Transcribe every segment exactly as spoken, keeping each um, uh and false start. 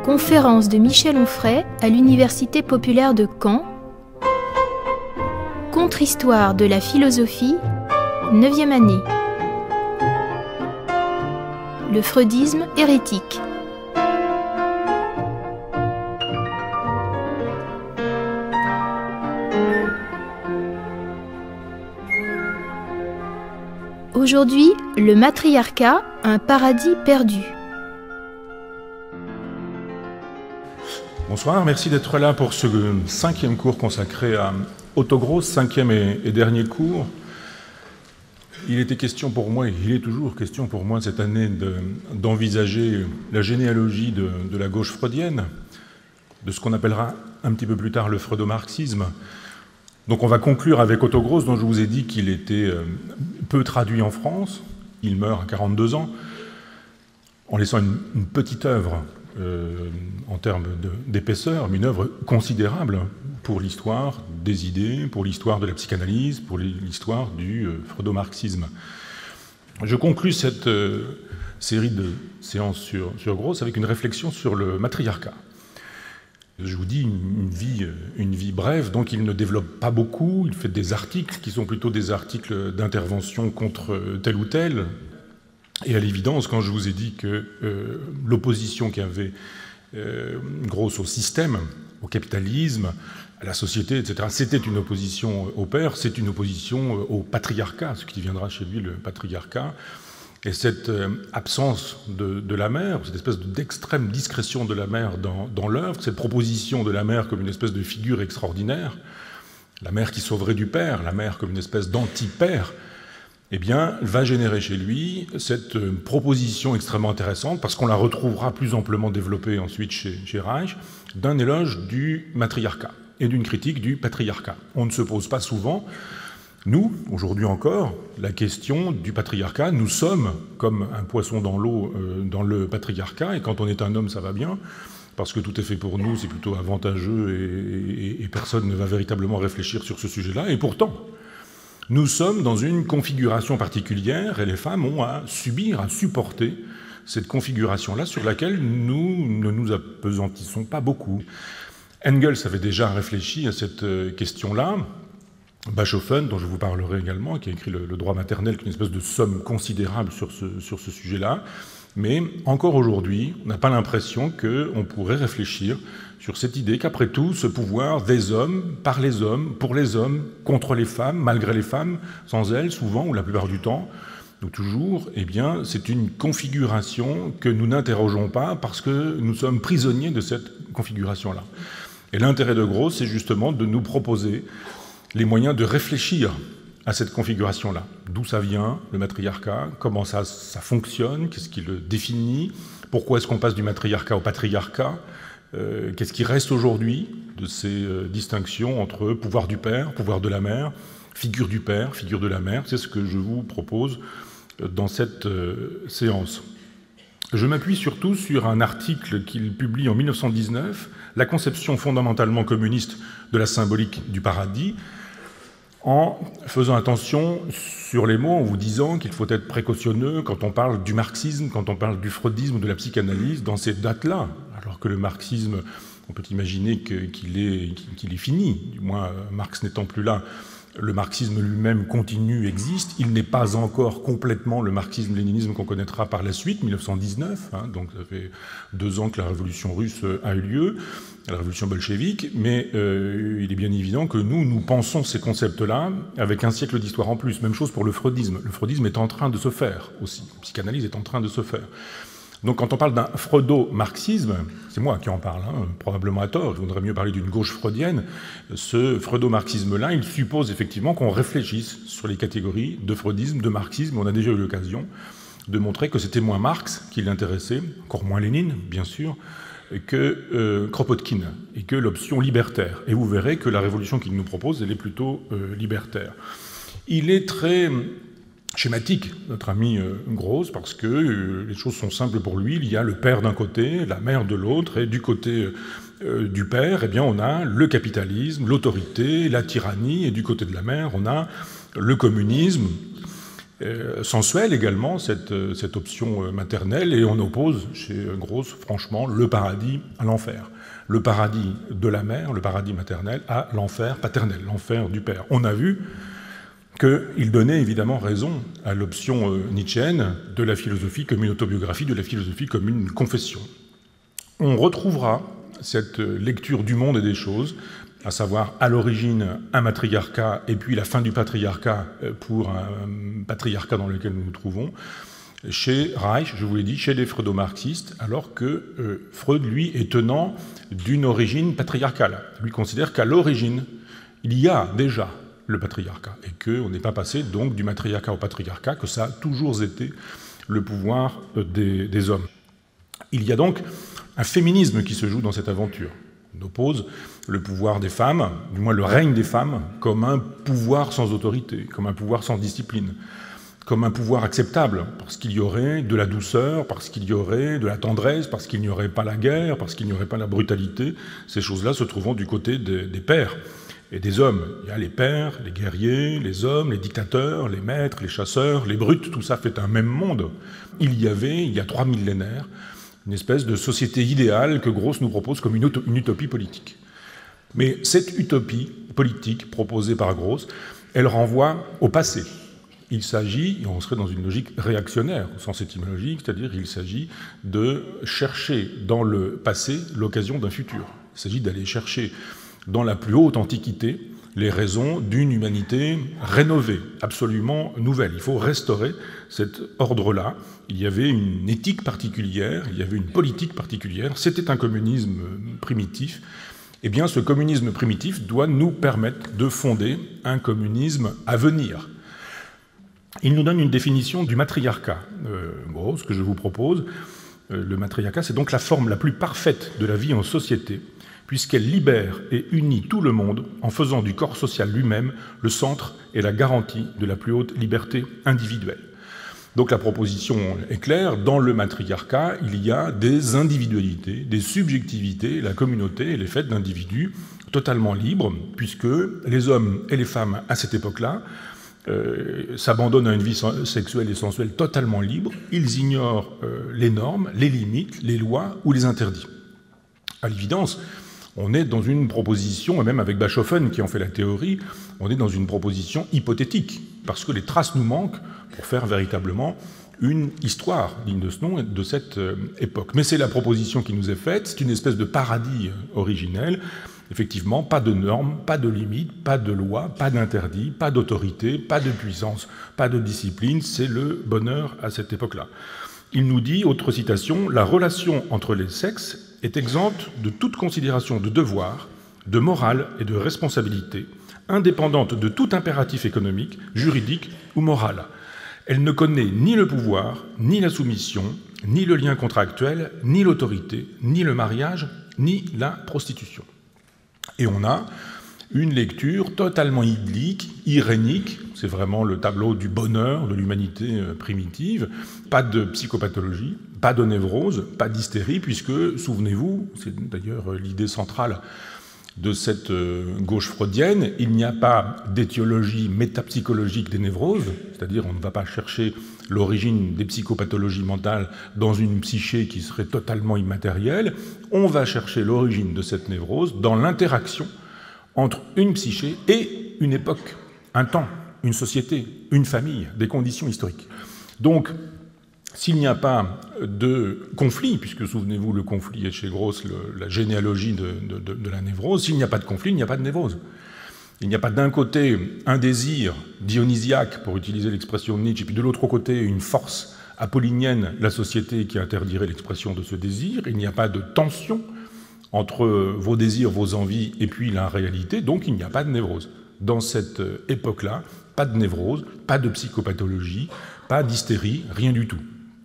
Conférence de Michel Onfray à l'Université populaire de Caen. Contre-histoire de la philosophie, neuvième année. Le freudisme hérétique. Aujourd'hui, le matriarcat, un paradis perdu. Bonsoir, merci d'être là pour ce cinquième cours consacré à Otto Gross, cinquième et, et dernier cours. Il était question pour moi, et il est toujours question pour moi cette année de, d'envisager la généalogie de, de la gauche freudienne, de ce qu'on appellera un petit peu plus tard le freudo-marxisme. Donc on va conclure avec Otto Gross, dont je vous ai dit qu'il était peu traduit en France. Il meurt à quarante-deux ans, en laissant une, une petite œuvre euh, en termes de, d'épaisseur, mais une œuvre considérable pour l'histoire des idées, pour l'histoire de la psychanalyse, pour l'histoire du euh, freudo-marxisme. Je conclus cette euh, série de séances sur, sur Gross avec une réflexion sur le matriarcat. Je vous dis une vie, une vie brève, donc il ne développe pas beaucoup, il fait des articles qui sont plutôt des articles d'intervention contre tel ou tel. Et à l'évidence, quand je vous ai dit que euh, l'opposition qu'avait euh, Gross au système, au capitalisme, à la société, et cetera, c'était une opposition au père, c'est une opposition au patriarcat, ce qui viendra chez lui le patriarcat. Et cette euh, absence de, de la mère, cette espèce d'extrême discrétion de la mère dans, dans l'œuvre, cette proposition de la mère comme une espèce de figure extraordinaire, la mère qui sauverait du père, la mère comme une espèce d'anti-père, eh bien, va générer chez lui cette euh, proposition extrêmement intéressante, parce qu'on la retrouvera plus amplement développée ensuite chez, chez Reich, d'un éloge du matriarcat et d'une critique du patriarcat. On ne se pose pas souvent, nous, aujourd'hui encore, la question du patriarcat. Nous sommes comme un poisson dans l'eau euh, dans le patriarcat, et quand on est un homme, ça va bien, parce que tout est fait pour nous, c'est plutôt avantageux, et, et, et personne ne va véritablement réfléchir sur ce sujet-là. Et pourtant, nous sommes dans une configuration particulière, et les femmes ont à subir, à supporter cette configuration-là, sur laquelle nous ne nous appesantissons pas beaucoup. Engels avait déjà réfléchi à cette question-là. Bachofen, dont je vous parlerai également, qui a écrit le, le droit maternel, qui est une espèce de somme considérable sur ce, sur ce sujet-là. Mais encore aujourd'hui, on n'a pas l'impression qu'on pourrait réfléchir sur cette idée qu'après tout, ce pouvoir des hommes, par les hommes, pour les hommes, contre les femmes, malgré les femmes, sans elles, souvent, ou la plupart du temps, ou toujours, eh bien, c'est une configuration que nous n'interrogeons pas parce que nous sommes prisonniers de cette configuration-là. Et l'intérêt de Gross, c'est justement de nous proposer les moyens de réfléchir à cette configuration-là. D'où ça vient, le matriarcat, comment ça, ça fonctionne, qu'est-ce qui le définit, pourquoi est-ce qu'on passe du matriarcat au patriarcat, euh, qu'est-ce qui reste aujourd'hui de ces euh, distinctions entre pouvoir du père, pouvoir de la mère, figure du père, figure de la mère. C'est ce que je vous propose dans cette euh, séance. Je m'appuie surtout sur un article qu'il publie en mille neuf cent dix-neuf, « La conception fondamentalement communiste de la symbolique du paradis », en faisant attention sur les mots, en vous disant qu'il faut être précautionneux quand on parle du marxisme, quand on parle du freudisme, de la psychanalyse, dans ces dates-là, alors que le marxisme, on peut imaginer que, qu'il est, qu'il est fini, du moins Marx n'étant plus là. Le marxisme lui-même continue, existe. Il n'est pas encore complètement le marxisme-léninisme qu'on connaîtra par la suite, mille neuf cent dix-neuf, hein, donc ça fait deux ans que la révolution russe a eu lieu, la révolution bolchevique, mais euh, il est bien évident que nous, nous pensons ces concepts-là avec un siècle d'histoire en plus. Même chose pour le freudisme. Le freudisme est en train de se faire aussi. La psychanalyse est en train de se faire. Donc quand on parle d'un freudo-marxisme, c'est moi qui en parle, hein, probablement à tort, je voudrais mieux parler d'une gauche freudienne, ce freudo-marxisme-là, il suppose effectivement qu'on réfléchisse sur les catégories de freudisme, de marxisme. On a déjà eu l'occasion de montrer que c'était moins Marx qui l'intéressait, encore moins Lénine, bien sûr, que euh, Kropotkin, et que l'option libertaire. Et vous verrez que la révolution qu'il nous propose, elle est plutôt euh, libertaire. Il est très schématique, notre ami euh, Gross, parce que euh, les choses sont simples pour lui. Il y a le père d'un côté, la mère de l'autre, et du côté euh, du père, eh bien, on a le capitalisme, l'autorité, la tyrannie, et du côté de la mère, on a le communisme, Euh, sensuelle également, cette, cette option maternelle, et on oppose chez Gross, franchement, le paradis à l'enfer. Le paradis de la mère, le paradis maternel, à l'enfer paternel, l'enfer du père. On a vu qu'il donnait évidemment raison à l'option euh, nietzschéenne de la philosophie comme une autobiographie, de la philosophie comme une confession. On retrouvera cette lecture du monde et des choses, à savoir à l'origine un matriarcat et puis la fin du patriarcat pour un patriarcat dans lequel nous nous trouvons, chez Reich, je vous l'ai dit, chez les freudo-marxistes, alors que euh, Freud, lui, est tenant d'une origine patriarcale. Lui considère qu'à l'origine, il y a déjà le patriarcat, et qu'on n'est pas passé donc du matriarcat au patriarcat, que ça a toujours été le pouvoir des, des hommes. Il y a donc un féminisme qui se joue dans cette aventure. On oppose le pouvoir des femmes, du moins le règne des femmes, comme un pouvoir sans autorité, comme un pouvoir sans discipline, comme un pouvoir acceptable, parce qu'il y aurait de la douceur, parce qu'il y aurait de la tendresse, parce qu'il n'y aurait pas la guerre, parce qu'il n'y aurait pas la brutalité, ces choses-là se trouvant du côté des, des pères et des hommes. Il y a les pères, les guerriers, les hommes, les dictateurs, les maîtres, les chasseurs, les brutes, tout ça fait un même monde. Il y avait, il y a trois millénaires, une espèce de société idéale que Gross nous propose comme une, une utopie politique. Mais cette utopie politique proposée par Gross, elle renvoie au passé. Il s'agit, et on serait dans une logique réactionnaire au sens étymologique, c'est-à-dire qu'il s'agit de chercher dans le passé l'occasion d'un futur. Il s'agit d'aller chercher dans la plus haute antiquité les raisons d'une humanité rénovée, absolument nouvelle. Il faut restaurer cet ordre-là. Il y avait une éthique particulière, il y avait une politique particulière, c'était un communisme primitif. Eh bien, ce communisme primitif doit nous permettre de fonder un communisme à venir. Il nous donne une définition du matriarcat. Euh, bon, ce que je vous propose, euh, le matriarcat, c'est donc la forme la plus parfaite de la vie en société, puisqu'elle libère et unit tout le monde en faisant du corps social lui-même le centre et la garantie de la plus haute liberté individuelle. Donc la proposition est claire, dans le matriarcat, il y a des individualités, des subjectivités, la communauté, elle est faite d'individus totalement libres, puisque les hommes et les femmes, à cette époque-là, euh, s'abandonnent à une vie sexuelle et sensuelle totalement libre, ils ignorent euh, les normes, les limites, les lois ou les interdits. À l'évidence, on est dans une proposition, et même avec Bachofen qui en fait la théorie, on est dans une proposition hypothétique, parce que les traces nous manquent pour faire véritablement une histoire digne de ce nom et de cette époque. Mais c'est la proposition qui nous est faite, c'est une espèce de paradis originel. Effectivement, pas de normes, pas de limites, pas de lois, pas d'interdits, pas d'autorité, pas de puissance, pas de discipline, c'est le bonheur à cette époque-là. Il nous dit, autre citation, « La relation entre les sexes est exempte de toute considération de devoir, de morale et de responsabilité, indépendante de tout impératif économique, juridique ou moral. Elle ne connaît ni le pouvoir, ni la soumission, ni le lien contractuel, ni l'autorité, ni le mariage, ni la prostitution. » Et on a une lecture totalement idyllique, irénique, c'est vraiment le tableau du bonheur de l'humanité primitive, pas de psychopathologie, pas de névrose, pas d'hystérie, puisque, souvenez-vous, c'est d'ailleurs l'idée centrale de cette gauche freudienne, il n'y a pas d'étiologie métapsychologique des névroses, c'est-à-dire on ne va pas chercher l'origine des psychopathologies mentales dans une psyché qui serait totalement immatérielle, on va chercher l'origine de cette névrose dans l'interaction entre une psyché et une époque, un temps, une société, une famille, des conditions historiques. Donc, s'il n'y a pas de conflit, puisque souvenez-vous, le conflit est chez Gross le, la généalogie de, de, de, de la névrose, s'il n'y a pas de conflit, il n'y a pas de névrose. Il n'y a pas d'un côté un désir dionysiaque, pour utiliser l'expression de Nietzsche, et puis de l'autre côté une force apollinienne, la société, qui interdirait l'expression de ce désir. Il n'y a pas de tension entre vos désirs, vos envies, et puis la réalité, donc il n'y a pas de névrose. Dans cette époque-là, pas de névrose, pas de psychopathologie, pas d'hystérie, rien du tout.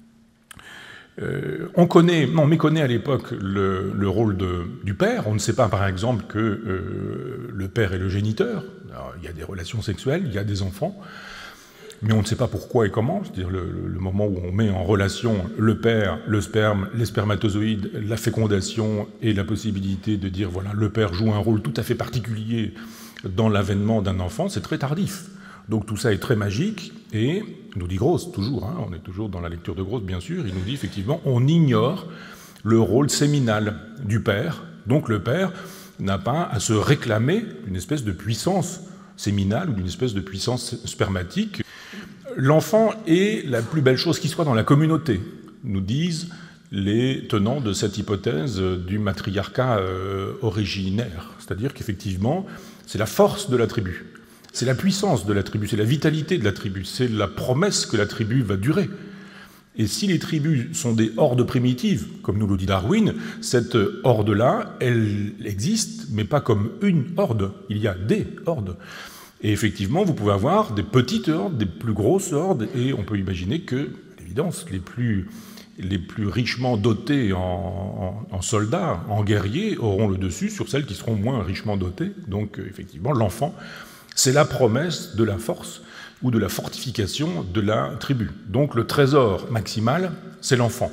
Euh, on connaît, non, on méconnaît à l'époque le, le rôle de, du père. On ne sait pas, par exemple, que euh, le père est le géniteur. Alors, il y a des relations sexuelles, il y a des enfants, mais on ne sait pas pourquoi et comment. C'est-à-dire le, le moment où on met en relation le père, le sperme, les spermatozoïdes, la fécondation et la possibilité de dire, voilà, le père joue un rôle tout à fait particulier dans l'avènement d'un enfant, c'est très tardif. Donc tout ça est très magique, et nous dit Gross, toujours, hein, on est toujours dans la lecture de Gross, bien sûr, il nous dit effectivement, on ignore le rôle séminal du père, donc le père n'a pas à se réclamer d'une espèce de puissance séminale ou d'une espèce de puissance spermatique. L'enfant est la plus belle chose qui soit dans la communauté, nous disent les tenants de cette hypothèse du matriarcat euh, originaire. C'est-à-dire qu'effectivement, c'est la force de la tribu, c'est la puissance de la tribu, c'est la vitalité de la tribu, c'est la promesse que la tribu va durer. Et si les tribus sont des hordes primitives, comme nous le dit Darwin, cette horde-là, elle existe, mais pas comme une horde, il y a des hordes. Et effectivement, vous pouvez avoir des petites hordes, des plus grosses hordes, et on peut imaginer que, à l'évidence, les plus, les plus richement dotés en, en, en soldats, en guerriers, auront le dessus sur celles qui seront moins richement dotées. Donc, effectivement, l'enfant, c'est la promesse de la force ou de la fortification de la tribu. Donc le trésor maximal, c'est l'enfant.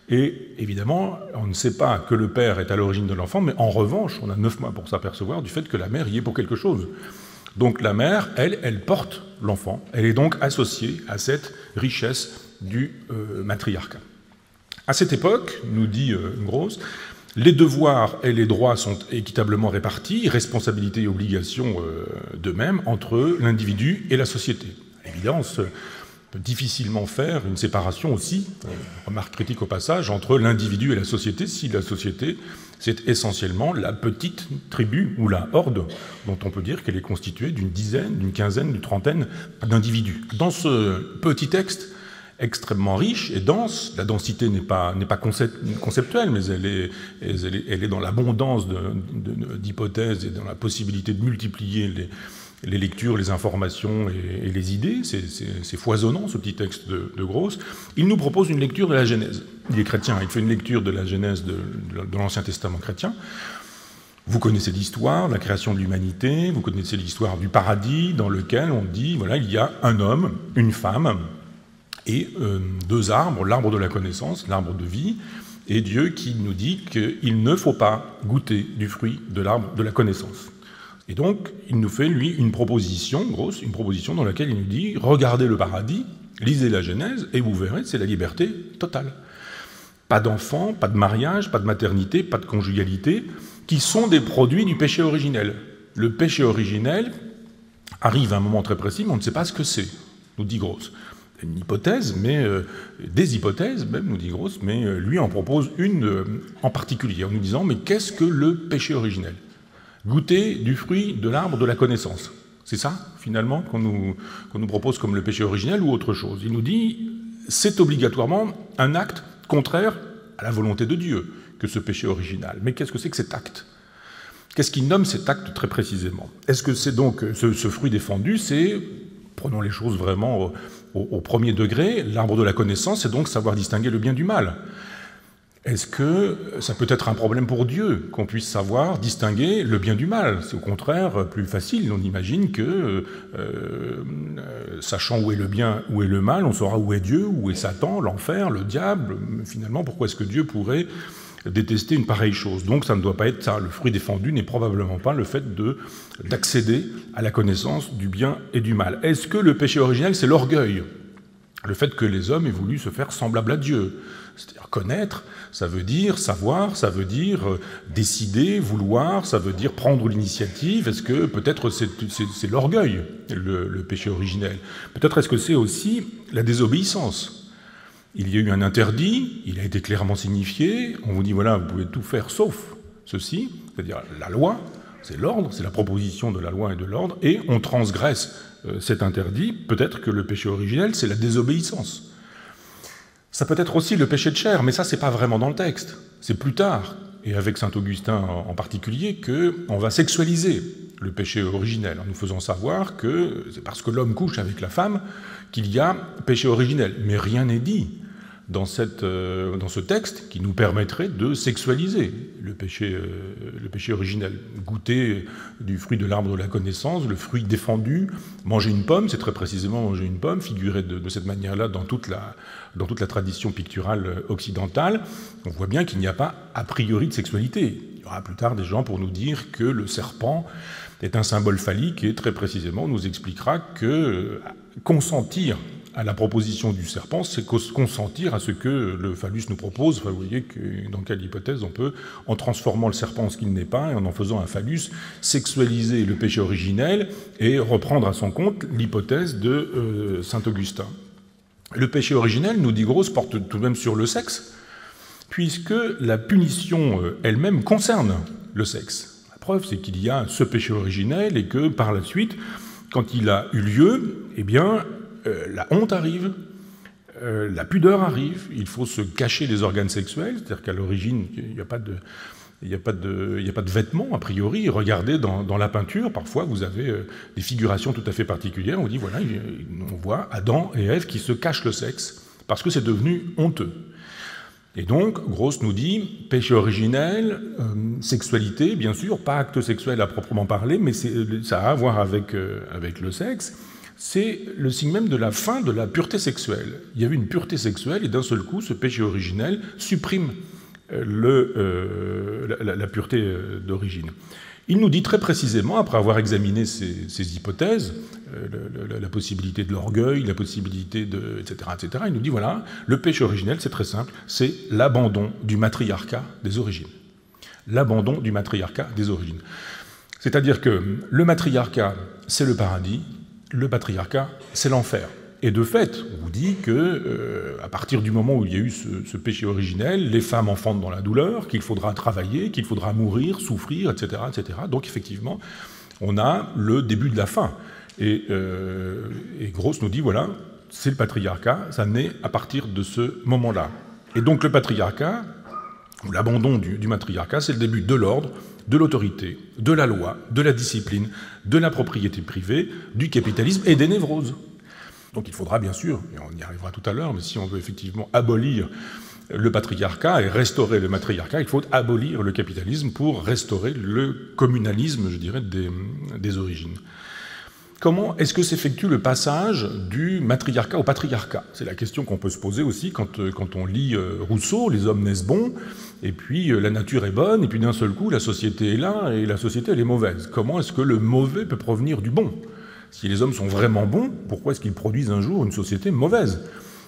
Et évidemment, on ne sait pas que le père est à l'origine de l'enfant, mais en revanche, on a neuf mois pour s'apercevoir du fait que la mère y est pour quelque chose. Donc la mère, elle, elle porte l'enfant. Elle est donc associée à cette richesse du euh, matriarcat. À cette époque, nous dit euh, Gross, les devoirs et les droits sont équitablement répartis, responsabilités et obligations euh, de même, entre l'individu et la société. À l'évidence, on peut difficilement faire une séparation aussi, euh, remarque critique au passage, entre l'individu et la société, si la société, c'est essentiellement la petite tribu ou la horde, dont on peut dire qu'elle est constituée d'une dizaine, d'une quinzaine, d'une trentaine d'individus. Dans ce petit texte, extrêmement riche et dense. La densité n'est pas, n'est pas conceptuelle, mais elle est, elle est, elle est dans l'abondance d'hypothèses et dans la possibilité de multiplier les, les lectures, les informations et, et les idées. C'est foisonnant, ce petit texte de, de Gross. Il nous propose une lecture de la Genèse. Il est chrétien, il fait une lecture de la Genèse de, de, de l'Ancien Testament chrétien. Vous connaissez l'histoire, la création de l'humanité, vous connaissez l'histoire du paradis, dans lequel on dit, voilà, il y a un homme, une femme, et euh, deux arbres, l'arbre de la connaissance, l'arbre de vie, et Dieu qui nous dit qu'il ne faut pas goûter du fruit de l'arbre de la connaissance. Et donc, il nous fait, lui, une proposition, grosse, une proposition dans laquelle il nous dit « Regardez le paradis, lisez la Genèse, et vous verrez, c'est la liberté totale. Pas d'enfants, pas de mariage, pas de maternité, pas de conjugalité, qui sont des produits du péché originel. Le péché originel arrive à un moment très précis, mais on ne sait pas ce que c'est, nous dit Gross. Une hypothèse, mais euh, des hypothèses même, nous dit Gross, mais euh, lui en propose une euh, en particulier, en nous disant, mais qu'est-ce que le péché originel? Goûter du fruit de l'arbre de la connaissance. C'est ça, finalement, qu'on nous, qu'on nous propose comme le péché originel ou autre chose. Il nous dit, c'est obligatoirement un acte contraire à la volonté de Dieu que ce péché original. Mais qu'est-ce que c'est que cet acte? Qu'est-ce qui nomme cet acte très précisément? Est-ce que c'est donc ce, ce fruit défendu, c'est, prenons les choses vraiment au, au, au premier degré, l'arbre de la connaissance, c'est donc savoir distinguer le bien du mal. Est-ce que ça peut être un problème pour Dieu qu'on puisse savoir distinguer le bien du mal? C'est au contraire plus facile. On imagine que, euh, euh, sachant où est le bien, où est le mal, on saura où est Dieu, où est Satan, l'enfer, le diable. Finalement, pourquoi est-ce que Dieu pourrait détester une pareille chose? Donc ça ne doit pas être ça. Le fruit défendu n'est probablement pas le fait de, d'accéder à la connaissance du bien et du mal. Est-ce que le péché originel, c'est l'orgueil? Le fait que les hommes aient voulu se faire semblables à Dieu. C'est-à-dire connaître, ça veut dire savoir, ça veut dire décider, vouloir, ça veut dire prendre l'initiative. Est-ce que peut-être c'est, c'est, c'est l'orgueil, le, le péché originel? Peut-être est-ce que c'est aussi la désobéissance? Il y a eu un interdit, il a été clairement signifié, on vous dit voilà, vous pouvez tout faire sauf ceci, c'est-à-dire la loi, c'est l'ordre, c'est la proposition de la loi et de l'ordre, et on transgresse euh, cet interdit. Peut-être que le péché originel, c'est la désobéissance. Ça peut être aussi le péché de chair, mais ça, c'est pas vraiment dans le texte. C'est plus tard, et avec saint Augustin en particulier, qu'on va sexualiser le péché originel, en nous faisant savoir que c'est parce que l'homme couche avec la femme qu'il y a péché originel. Mais rien n'est dit dans, cette, euh, dans ce texte qui nous permettrait de sexualiser le péché, euh, le péché originel. Goûter du fruit de l'arbre de la connaissance, le fruit défendu, manger une pomme, c'est très précisément manger une pomme, figurer de, de cette manière-là dans toute la, dans toute la tradition picturale occidentale. On voit bien qu'il n'y a pas a priori de sexualité. y aura plus tard des gens pour nous dire que le serpent est un symbole phallique, et très précisément on nous expliquera que consentir à la proposition du serpent, c'est consentir à ce que le phallus nous propose. Enfin, vous voyez que dans quelle hypothèse on peut, en transformant le serpent en ce qu'il n'est pas, et en en faisant un phallus, sexualiser le péché originel et reprendre à son compte l'hypothèse de euh, saint Augustin. Le péché originel, nous dit Gross, porte tout de même sur le sexe, puisque la punition elle-même concerne le sexe. La preuve, c'est qu'il y a ce péché originel et que, par la suite, quand il a eu lieu, eh bien, euh, la honte arrive, euh, la pudeur arrive, il faut se cacher les organes sexuels, c'est-à-dire qu'à l'origine, il n'y a pas de... Il n'y a pas de, il n'y a pas de vêtements, a priori. Regardez dans, dans la peinture, parfois, vous avez euh, des figurations tout à fait particulières. On dit, voilà, on voit Adam et Ève qui se cachent le sexe, parce que c'est devenu honteux. Et donc, Gross nous dit, péché originel, euh, sexualité, bien sûr, pas acte sexuel à proprement parler, mais ça a à voir avec, euh, avec le sexe. C'est le signe même de la fin de la pureté sexuelle. Il y avait une pureté sexuelle, et d'un seul coup, ce péché originel supprime Le, euh, la, la pureté d'origine. Il nous dit très précisément, après avoir examiné ces, ces hypothèses, euh, le, le, la possibilité de l'orgueil, la possibilité de... et cetera, et cetera, il nous dit, voilà, le péché originel, c'est très simple, c'est l'abandon du matriarcat des origines. L'abandon du matriarcat des origines. C'est-à-dire que le matriarcat, c'est le paradis, le patriarcat, c'est l'enfer. Et de fait, on vous dit que, euh, à partir du moment où il y a eu ce, ce péché originel, les femmes enfantent dans la douleur, qu'il faudra travailler, qu'il faudra mourir, souffrir, et cetera, et cetera. Donc, effectivement, on a le début de la fin. Et, euh, et Gross nous dit, voilà, c'est le patriarcat, ça naît à partir de ce moment-là. Et donc, le patriarcat, ou l'abandon du, du matriarcat, c'est le début de l'ordre, de l'autorité, de la loi, de la discipline, de la propriété privée, du capitalisme et des névroses. Donc il faudra bien sûr, et on y arrivera tout à l'heure, mais si on veut effectivement abolir le patriarcat et restaurer le matriarcat, il faut abolir le capitalisme pour restaurer le communalisme, je dirais, des, des origines. Comment est-ce que s'effectue le passage du matriarcat au patriarcat? C'est la question qu'on peut se poser aussi quand, quand on lit Rousseau, les hommes naissent bons, et puis la nature est bonne, et puis d'un seul coup la société est là, et la société elle est mauvaise. Comment est-ce que le mauvais peut provenir du bon? Si les hommes sont vraiment bons, pourquoi est-ce qu'ils produisent un jour une société mauvaise?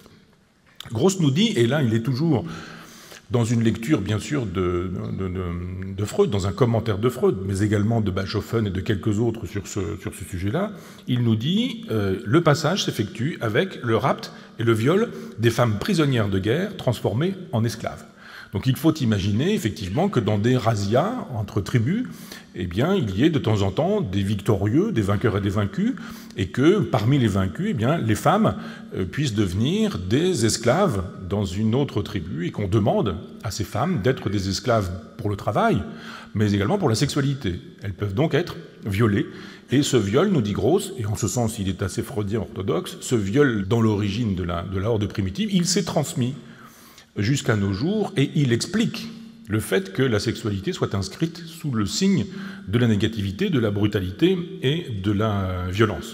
Gross nous dit, et là il est toujours dans une lecture bien sûr de, de, de, de Freud, dans un commentaire de Freud, mais également de Bachofen et de quelques autres sur ce, sur ce sujet-là, il nous dit euh, le passage s'effectue avec le rapt et le viol des femmes prisonnières de guerre transformées en esclaves. Donc il faut imaginer effectivement que dans des razzias entre tribus, eh bien, il y ait de temps en temps des victorieux, des vainqueurs et des vaincus, et que parmi les vaincus, eh bien, les femmes euh, puissent devenir des esclaves dans une autre tribu, et qu'on demande à ces femmes d'être des esclaves pour le travail, mais également pour la sexualité. Elles peuvent donc être violées, et ce viol, nous dit Gross, et en ce sens il est assez freudien orthodoxe, ce viol dans l'origine de la, de la horde primitive, il s'est transmis jusqu'à nos jours, et il explique le fait que la sexualité soit inscrite sous le signe de la négativité, de la brutalité et de la violence.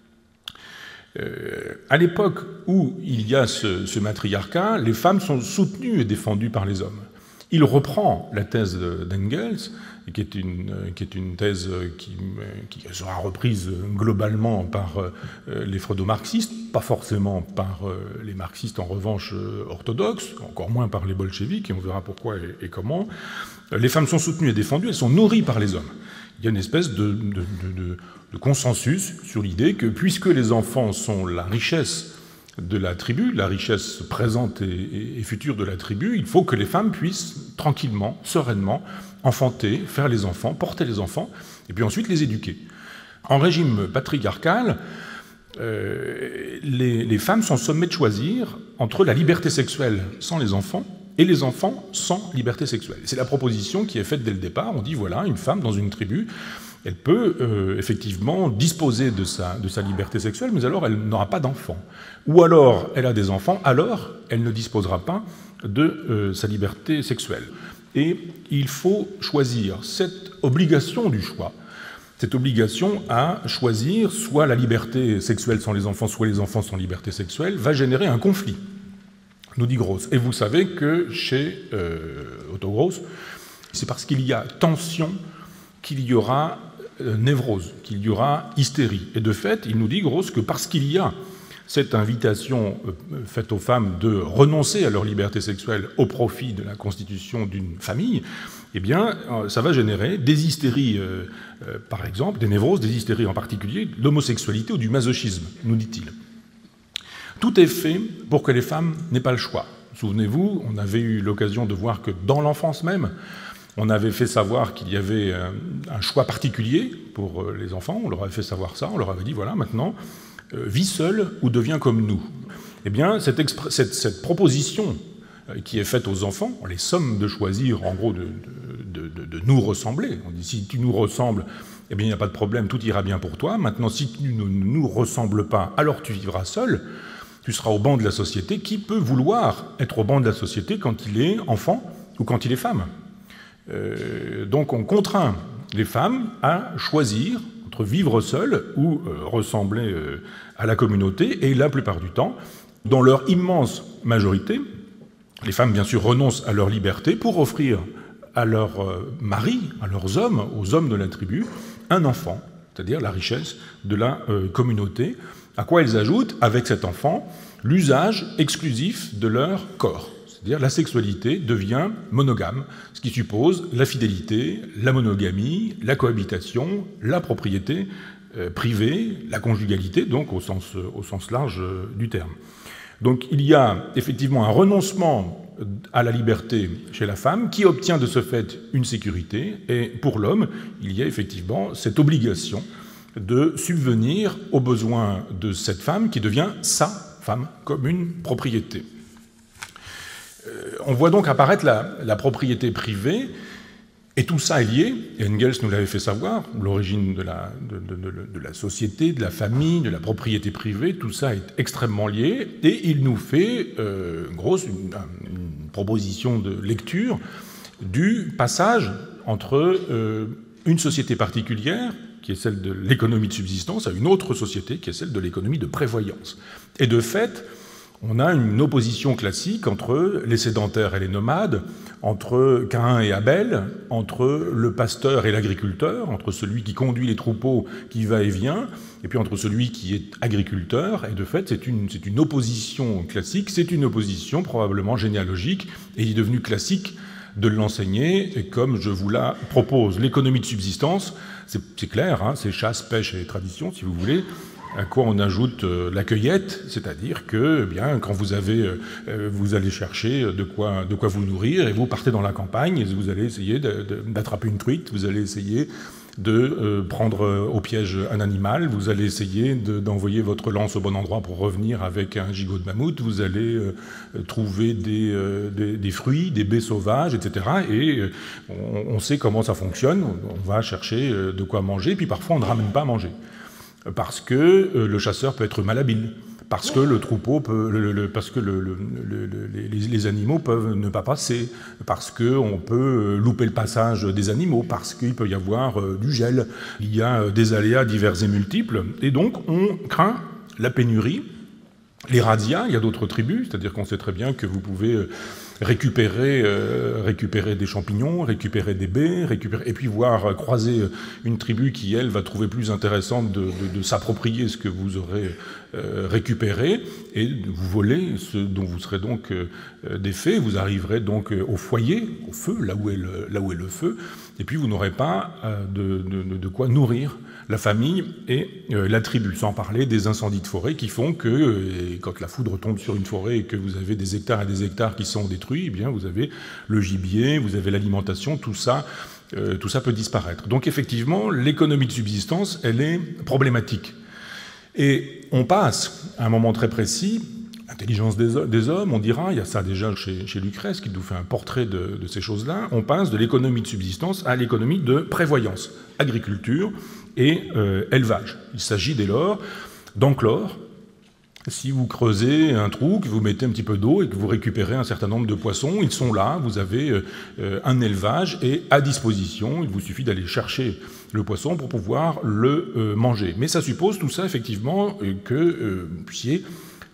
Euh, à l'époque où il y a ce, ce matriarcat, les femmes sont soutenues et défendues par les hommes. Il reprend la thèse d'Engels, qui est une, qui est une thèse qui, qui sera reprise globalement par les freudo-marxistes, pas forcément par les marxistes en revanche orthodoxes, encore moins par les bolcheviks, et on verra pourquoi et, et comment. Les femmes sont soutenues et défendues, elles sont nourries par les hommes. Il y a une espèce de, de, de, de consensus sur l'idée que puisque les enfants sont la richesse de la tribu, la richesse présente et, et, et future de la tribu, il faut que les femmes puissent tranquillement, sereinement, enfanter, faire les enfants, porter les enfants, et puis ensuite les éduquer. En régime patriarcal, euh, les, les femmes sont sommées de choisir entre la liberté sexuelle sans les enfants et les enfants sans liberté sexuelle. C'est la proposition qui est faite dès le départ. On dit, voilà, une femme dans une tribu, elle peut euh, effectivement disposer de sa, de sa liberté sexuelle, mais alors elle n'aura pas d'enfants. Ou alors elle a des enfants, alors elle ne disposera pas de euh, sa liberté sexuelle. Et il faut choisir cette obligation du choix, cette obligation à choisir soit la liberté sexuelle sans les enfants, soit les enfants sans liberté sexuelle, va générer un conflit, nous dit Gross. Et vous savez que chez euh, Otto Gross, C'est parce qu'il y a tension qu'il y aura euh, névrose, qu'il y aura hystérie. Et de fait, il nous dit, Gross, que parce qu'il y a cette invitation euh, faite aux femmes de renoncer à leur liberté sexuelle au profit de la constitution d'une famille, eh bien, euh, ça va générer des hystéries, euh, euh, par exemple, des névroses, des hystéries en particulier, de l'homosexualité ou du masochisme, nous dit-il. Tout est fait pour que les femmes n'aient pas le choix. Souvenez-vous, on avait eu l'occasion de voir que dans l'enfance même, on avait fait savoir qu'il y avait un, un choix particulier pour les enfants, on leur avait fait savoir ça, on leur avait dit, voilà, maintenant, euh, vis seul ou deviens comme nous. Eh bien, cette, cette, cette proposition euh, qui est faite aux enfants, on les somme de choisir, en gros, de, de, de, de nous ressembler. On dit, si tu nous ressembles, eh bien, il n'y a pas de problème, tout ira bien pour toi. Maintenant, si tu ne nous ressembles pas, alors tu vivras seul. Tu seras au banc de la société. Qui peut vouloir être au banc de la société quand il est enfant ou quand il est femme ? euh, Donc on contraint les femmes à choisir entre vivre seul ou euh, ressembler euh, à la communauté, et la plupart du temps, dans leur immense majorité, les femmes bien sûr renoncent à leur liberté pour offrir à leurs euh, maris, à leurs hommes, aux hommes de la tribu, un enfant, c'est-à-dire la richesse de la euh, communauté, à quoi elles ajoutent, avec cet enfant, l'usage exclusif de leur corps. C'est-à-dire la sexualité devient monogame, ce qui suppose la fidélité, la monogamie, la cohabitation, la propriété euh, privée, la conjugalité, donc au sens, au sens large euh, du terme. Donc il y a effectivement un renoncement à la liberté chez la femme qui obtient de ce fait une sécurité, et pour l'homme, il y a effectivement cette obligation de subvenir aux besoins de cette femme qui devient sa femme, comme une propriété. Euh, on voit donc apparaître la, la propriété privée, et tout ça est lié, et Engels nous l'avait fait savoir, l'origine de la, de, de, de, de la société, de la famille, de la propriété privée, tout ça est extrêmement lié, et il nous fait euh, grosse, une, une proposition de lecture du passage entre euh, une société particulière, qui est celle de l'économie de subsistance, à une autre société, qui est celle de l'économie de prévoyance. Et de fait, on a une opposition classique entre les sédentaires et les nomades, entre Caïn et Abel, entre le pasteur et l'agriculteur, entre celui qui conduit les troupeaux, qui va et vient, et puis entre celui qui est agriculteur. Et de fait, c'est une, c'est une opposition classique, c'est une opposition probablement généalogique, et il est devenu classique de l'enseigner, et comme je vous la propose. L'économie de subsistance, c'est clair, hein, c'est chasse, pêche et tradition, si vous voulez, à quoi on ajoute euh, la cueillette, c'est-à-dire que, eh bien, quand vous avez, euh, vous allez chercher de quoi, de quoi vous nourrir, et vous partez dans la campagne, et vous allez essayer d'attraper une truite, vous allez essayer de euh, prendre au piège un animal, vous allez essayer d'envoyer votre lance au bon endroit pour revenir avec un gigot de mammouth, vous allez euh, trouver des, euh, des, des fruits, des baies sauvages, et cetera. Et euh, on, on sait comment ça fonctionne, on va chercher euh, de quoi manger, puis parfois on ne ramène pas à manger, parce que euh, le chasseur peut être malhabile, parce que le troupeau peut, le, le, parce que le, le, le, les, les animaux peuvent ne pas passer, parce qu'on peut louper le passage des animaux, parce qu'il peut y avoir euh, du gel. Il y a des aléas divers et multiples, et donc on craint la pénurie. Les razzias, il y a d'autres tribus, c'est-à-dire qu'on sait très bien que vous pouvez récupérer, euh, récupérer des champignons, récupérer des baies, récupérer, et puis voir croiser une tribu qui, elle, va trouver plus intéressante de, de, de s'approprier ce que vous aurez euh, récupéré, et vous voler ce dont vous serez donc euh, défait. Vous arriverez donc au foyer, au feu, là où est le, là où est le feu, et puis vous n'aurez pas euh, de, de, de quoi nourrir la famille et euh, la tribu, sans parler des incendies de forêt qui font que, euh, quand la foudre tombe sur une forêt et que vous avez des hectares et des hectares qui sont détruits, eh bien vous avez le gibier, vous avez l'alimentation, tout ça, euh, tout ça peut disparaître. Donc effectivement, l'économie de subsistance, elle est problématique. Et on passe à un moment très précis, l'intelligence des, des hommes, on dira, il y a ça déjà chez, chez Lucrèce qui nous fait un portrait de, de ces choses-là, on passe de l'économie de subsistance à l'économie de prévoyance, agriculture et euh, élevage. Il s'agit dès lors d'enclore. Si vous creusez un trou, que vous mettez un petit peu d'eau et que vous récupérez un certain nombre de poissons, ils sont là, vous avez euh, un élevage et à disposition, il vous suffit d'aller chercher le poisson pour pouvoir le euh, manger. Mais ça suppose tout ça, effectivement, euh, que euh, vous puissiez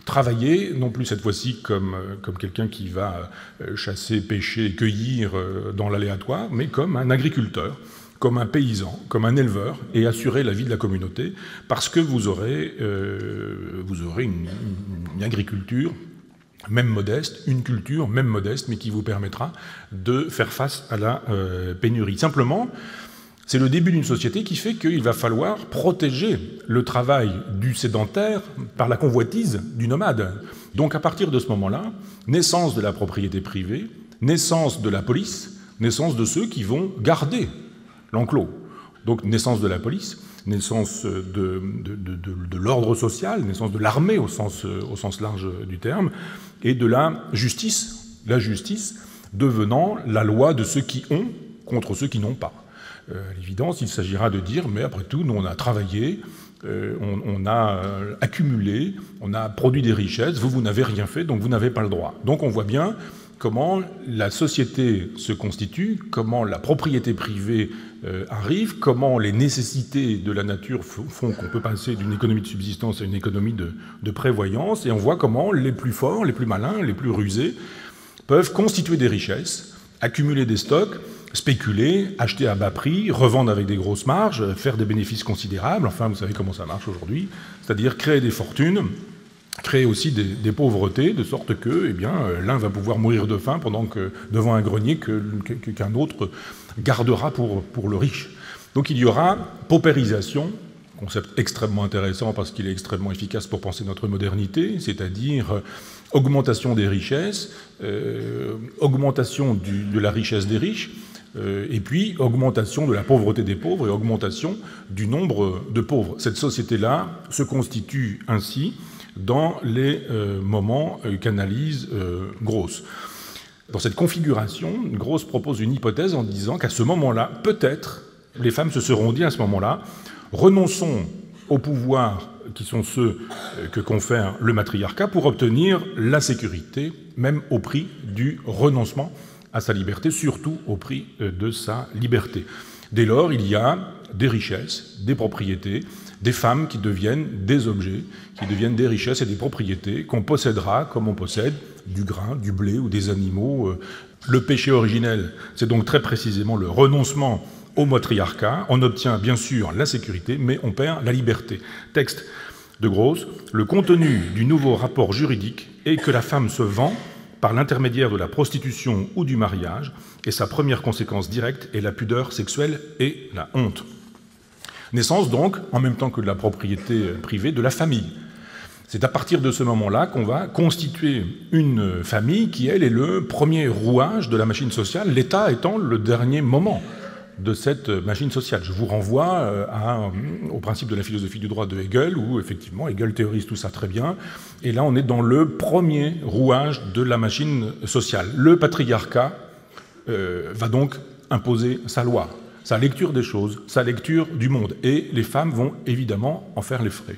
travailler, non plus cette fois-ci comme, comme quelqu'un qui va chasser, pêcher, cueillir dans l'aléatoire, mais comme un agriculteur, comme un paysan, comme un éleveur, et assurer la vie de la communauté, parce que vous aurez, euh, vous aurez une, une agriculture, même modeste, une culture, même modeste, mais qui vous permettra de faire face à la euh, pénurie. Simplement, c'est le début d'une société qui fait qu'il va falloir protéger le travail du sédentaire par la convoitise du nomade. Donc à partir de ce moment-là, naissance de la propriété privée, naissance de la police, naissance de ceux qui vont garder l'enclos. Donc naissance de la police, naissance de, de, de, de, de l'ordre social, naissance de l'armée au sens, au sens large du terme, et de la justice, la justice devenant la loi de ceux qui ont contre ceux qui n'ont pas. Euh, à l'évidence, il s'agira de dire, mais après tout, nous on a travaillé, euh, on, on a euh, accumulé, on a produit des richesses, vous, vous n'avez rien fait, donc vous n'avez pas le droit. Donc on voit bien comment la société se constitue, comment la propriété privée euh, arrive, comment les nécessités de la nature font qu'on peut passer d'une économie de subsistance à une économie de, de prévoyance, et on voit comment les plus forts, les plus malins, les plus rusés peuvent constituer des richesses, accumuler des stocks, spéculer, acheter à bas prix, revendre avec des grosses marges, faire des bénéfices considérables, enfin vous savez comment ça marche aujourd'hui, c'est-à-dire créer des fortunes, créer aussi des, des pauvretés, de sorte que eh bien, l'un va pouvoir mourir de faim pendant que, devant un grenier que, que, qu'un autre gardera pour, pour le riche. Donc il y aura paupérisation, concept extrêmement intéressant parce qu'il est extrêmement efficace pour penser notre modernité, c'est-à-dire augmentation des richesses, euh, augmentation du, de la richesse des riches, euh, et puis augmentation de la pauvreté des pauvres et augmentation du nombre de pauvres. Cette société-là se constitue ainsi dans les euh, moments euh, qu'analyse euh, Gross. Dans cette configuration, Gross propose une hypothèse en disant qu'à ce moment-là, peut-être, les femmes se seront dit à ce moment-là, renonçons au pouvoir qui sont ceux que confère le matriarcat pour obtenir la sécurité, même au prix du renoncement à sa liberté, surtout au prix de sa liberté. Dès lors, il y a des richesses, des propriétés, des femmes qui deviennent des objets, qui deviennent des richesses et des propriétés qu'on possédera comme on possède du grain, du blé ou des animaux. Le péché originel, c'est donc très précisément le renoncement au matriarcat. On obtient bien sûr la sécurité, mais on perd la liberté. Texte de Gross, le contenu du nouveau rapport juridique est que la femme se vend par l'intermédiaire de la prostitution ou du mariage, et sa première conséquence directe est la pudeur sexuelle et la honte. Naissance donc, en même temps que de la propriété privée, de la famille. C'est à partir de ce moment-là qu'on va constituer une famille qui, elle, est le premier rouage de la machine sociale, l'État étant le dernier moment de cette machine sociale. Je vous renvoie à, au principe de la philosophie du droit de Hegel, où effectivement Hegel théorise tout ça très bien, et là on est dans le premier rouage de la machine sociale. Le patriarcat euh, va donc imposer sa loi, sa lecture des choses, sa lecture du monde, et les femmes vont évidemment en faire les frais.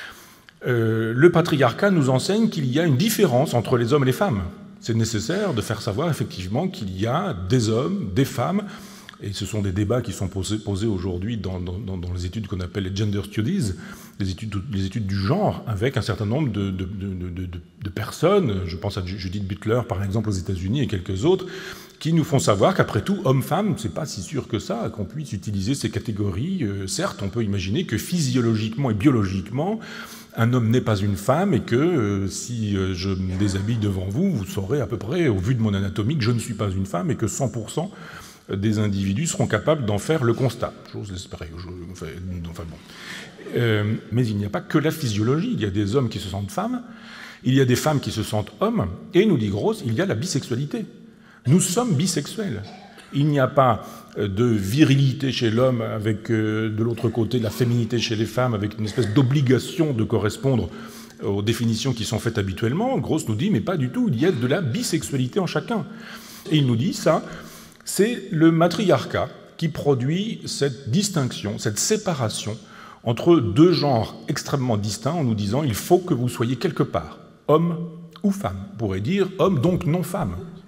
Euh, le patriarcat nous enseigne qu'il y a une différence entre les hommes et les femmes. C'est nécessaire de faire savoir effectivement qu'il y a des hommes, des femmes, et ce sont des débats qui sont posés, posés aujourd'hui dans, dans, dans les études qu'on appelle les gender studies, les études, les études du genre, avec un certain nombre de, de, de, de, de personnes, je pense à Judith Butler par exemple aux États-Unis et quelques autres, qui nous font savoir qu'après tout, homme-femme, c'est pas si sûr que ça, qu'on puisse utiliser ces catégories. Euh, certes, on peut imaginer que physiologiquement et biologiquement, un homme n'est pas une femme et que euh, si euh, je me déshabille devant vous, vous saurez à peu près, au vu de mon anatomie, que je ne suis pas une femme et que cent pour cent des individus seront capables d'en faire le constat. J'ose l'espérer. Enfin, enfin bon. Euh, mais il n'y a pas que la physiologie. Il y a des hommes qui se sentent femmes, il y a des femmes qui se sentent hommes, et nous dit Gross, il y a la bisexualité. Nous sommes bisexuels. Il n'y a pas de virilité chez l'homme avec euh, de l'autre côté la féminité chez les femmes, avec une espèce d'obligation de correspondre aux définitions qui sont faites habituellement. Gross nous dit, mais pas du tout, il y a de la bisexualité en chacun. Et il nous dit ça, c'est le matriarcat qui produit cette distinction, cette séparation entre deux genres extrêmement distincts en nous disant il faut que vous soyez quelque part, homme ou femme. On pourrait dire homme donc non femme.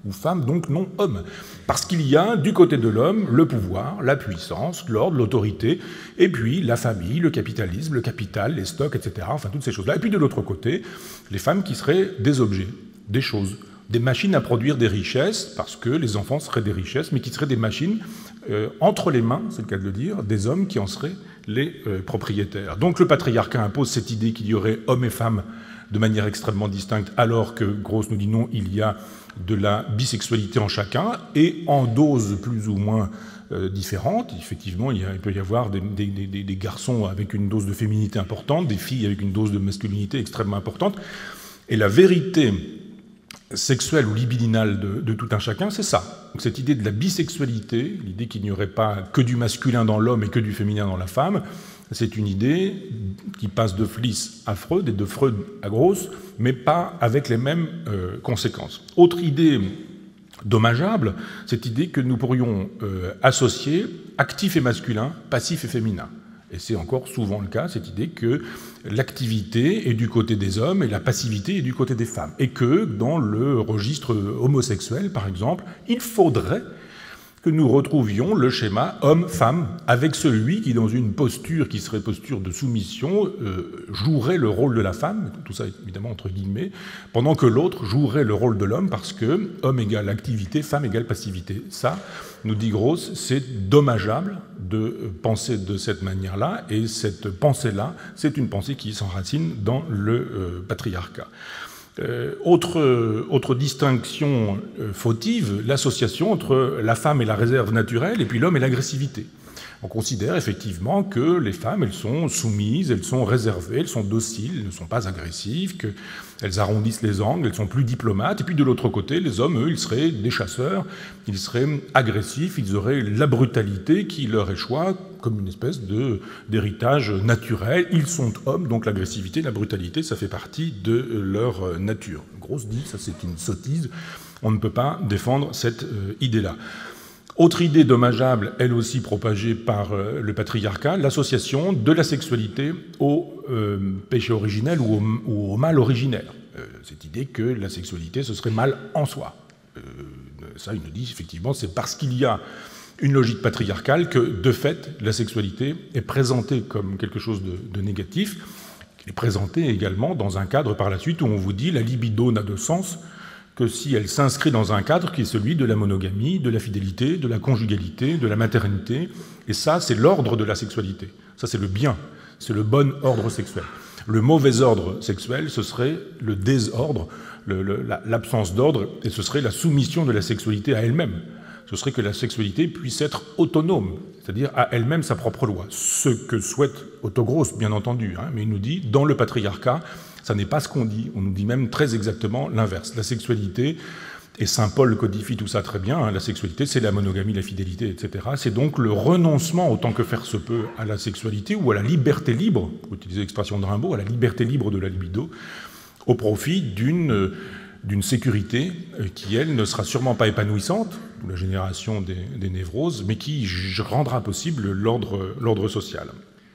ou femme, donc non homme. Parce qu'il y a du côté de l'homme le pouvoir, la puissance, l'ordre, l'autorité, et puis la famille, le capitalisme, le capital, les stocks, et cetera. Enfin, toutes ces choses-là. Et puis de l'autre côté, les femmes qui seraient des objets, des choses, des machines à produire des richesses, parce que les enfants seraient des richesses, mais qui seraient des machines euh, entre les mains, c'est le cas de le dire, des hommes qui en seraient les euh, propriétaires. Donc le patriarcat impose cette idée qu'il y aurait hommes et femmes de manière extrêmement distincte, alors que Gross nous dit non, il y a de la bisexualité en chacun, et en doses plus ou moins euh, différentes. Effectivement, il, y a, il peut y avoir des, des, des, des garçons avec une dose de féminité importante, des filles avec une dose de masculinité extrêmement importante, et la vérité sexuelle ou libidinale de, de tout un chacun, c'est ça. Donc cette idée de la bisexualité, l'idée qu'il n'y aurait pas que du masculin dans l'homme et que du féminin dans la femme, c'est une idée qui passe de Fliss à Freud et de Freud à Gross, mais pas avec les mêmes euh, conséquences. Autre idée dommageable, cette idée que nous pourrions euh, associer actif et masculin, passif et féminin. Et c'est encore souvent le cas, cette idée que l'activité est du côté des hommes et la passivité est du côté des femmes. Et que dans le registre homosexuel, par exemple, il faudrait que nous retrouvions le schéma homme-femme, avec celui qui, dans une posture qui serait posture de soumission, euh, jouerait le rôle de la femme, tout ça évidemment entre guillemets, pendant que l'autre jouerait le rôle de l'homme, parce que homme égale activité, femme égale passivité. Ça, nous dit Gross, c'est dommageable de penser de cette manière-là, et cette pensée-là, c'est une pensée qui s'enracine dans le euh, patriarcat. Euh, autre, euh, autre distinction euh, fautive, l'association entre la femme et la réserve naturelle, et puis l'homme et l'agressivité. On considère effectivement que les femmes, elles sont soumises, elles sont réservées, elles sont dociles, elles ne sont pas agressives, qu'elles arrondissent les angles, elles sont plus diplomates. Et puis de l'autre côté, les hommes, eux, ils seraient des chasseurs, ils seraient agressifs, ils auraient la brutalité qui leur échoit comme une espèce de, d'héritage naturel. Ils sont hommes, donc l'agressivité, la brutalité, ça fait partie de leur nature. Gross dit, ça c'est une sottise, on ne peut pas défendre cette euh, idée-là. Autre idée dommageable, elle aussi propagée par euh, le patriarcat, l'association de la sexualité au euh, péché originel ou au, ou au mal originel. Euh, cette idée que la sexualité, ce serait mal en soi. Euh, ça, il nous dit, effectivement, c'est parce qu'il y a une logique patriarcale que, de fait, la sexualité est présentée comme quelque chose de, de négatif, qu'elle est présentée également dans un cadre par la suite où on vous dit la libido n'a de sens que si elle s'inscrit dans un cadre qui est celui de la monogamie, de la fidélité, de la conjugalité, de la maternité. Et ça, c'est l'ordre de la sexualité. Ça, c'est le bien, c'est le bon ordre sexuel. Le mauvais ordre sexuel, ce serait le désordre, le, le, la, l'absence d'ordre, et ce serait la soumission de la sexualité à elle-même. Ce serait que la sexualité puisse être autonome, c'est-à-dire à elle-même sa propre loi. Ce que souhaite Otto Gross, bien entendu, hein, mais il nous dit, dans le patriarcat, ça n'est pas ce qu'on dit, on nous dit même très exactement l'inverse. La sexualité, et saint Paul codifie tout ça très bien, hein, la sexualité c'est la monogamie, la fidélité, et cetera. C'est donc le renoncement, autant que faire se peut, à la sexualité ou à la liberté libre, pour utiliser l'expression de Rimbaud, à la liberté libre de la libido, au profit d'une, d'une sécurité qui, elle, ne sera sûrement pas épanouissante, d'où la génération des, des névroses, mais qui rendra possible l'ordre, l'ordre social.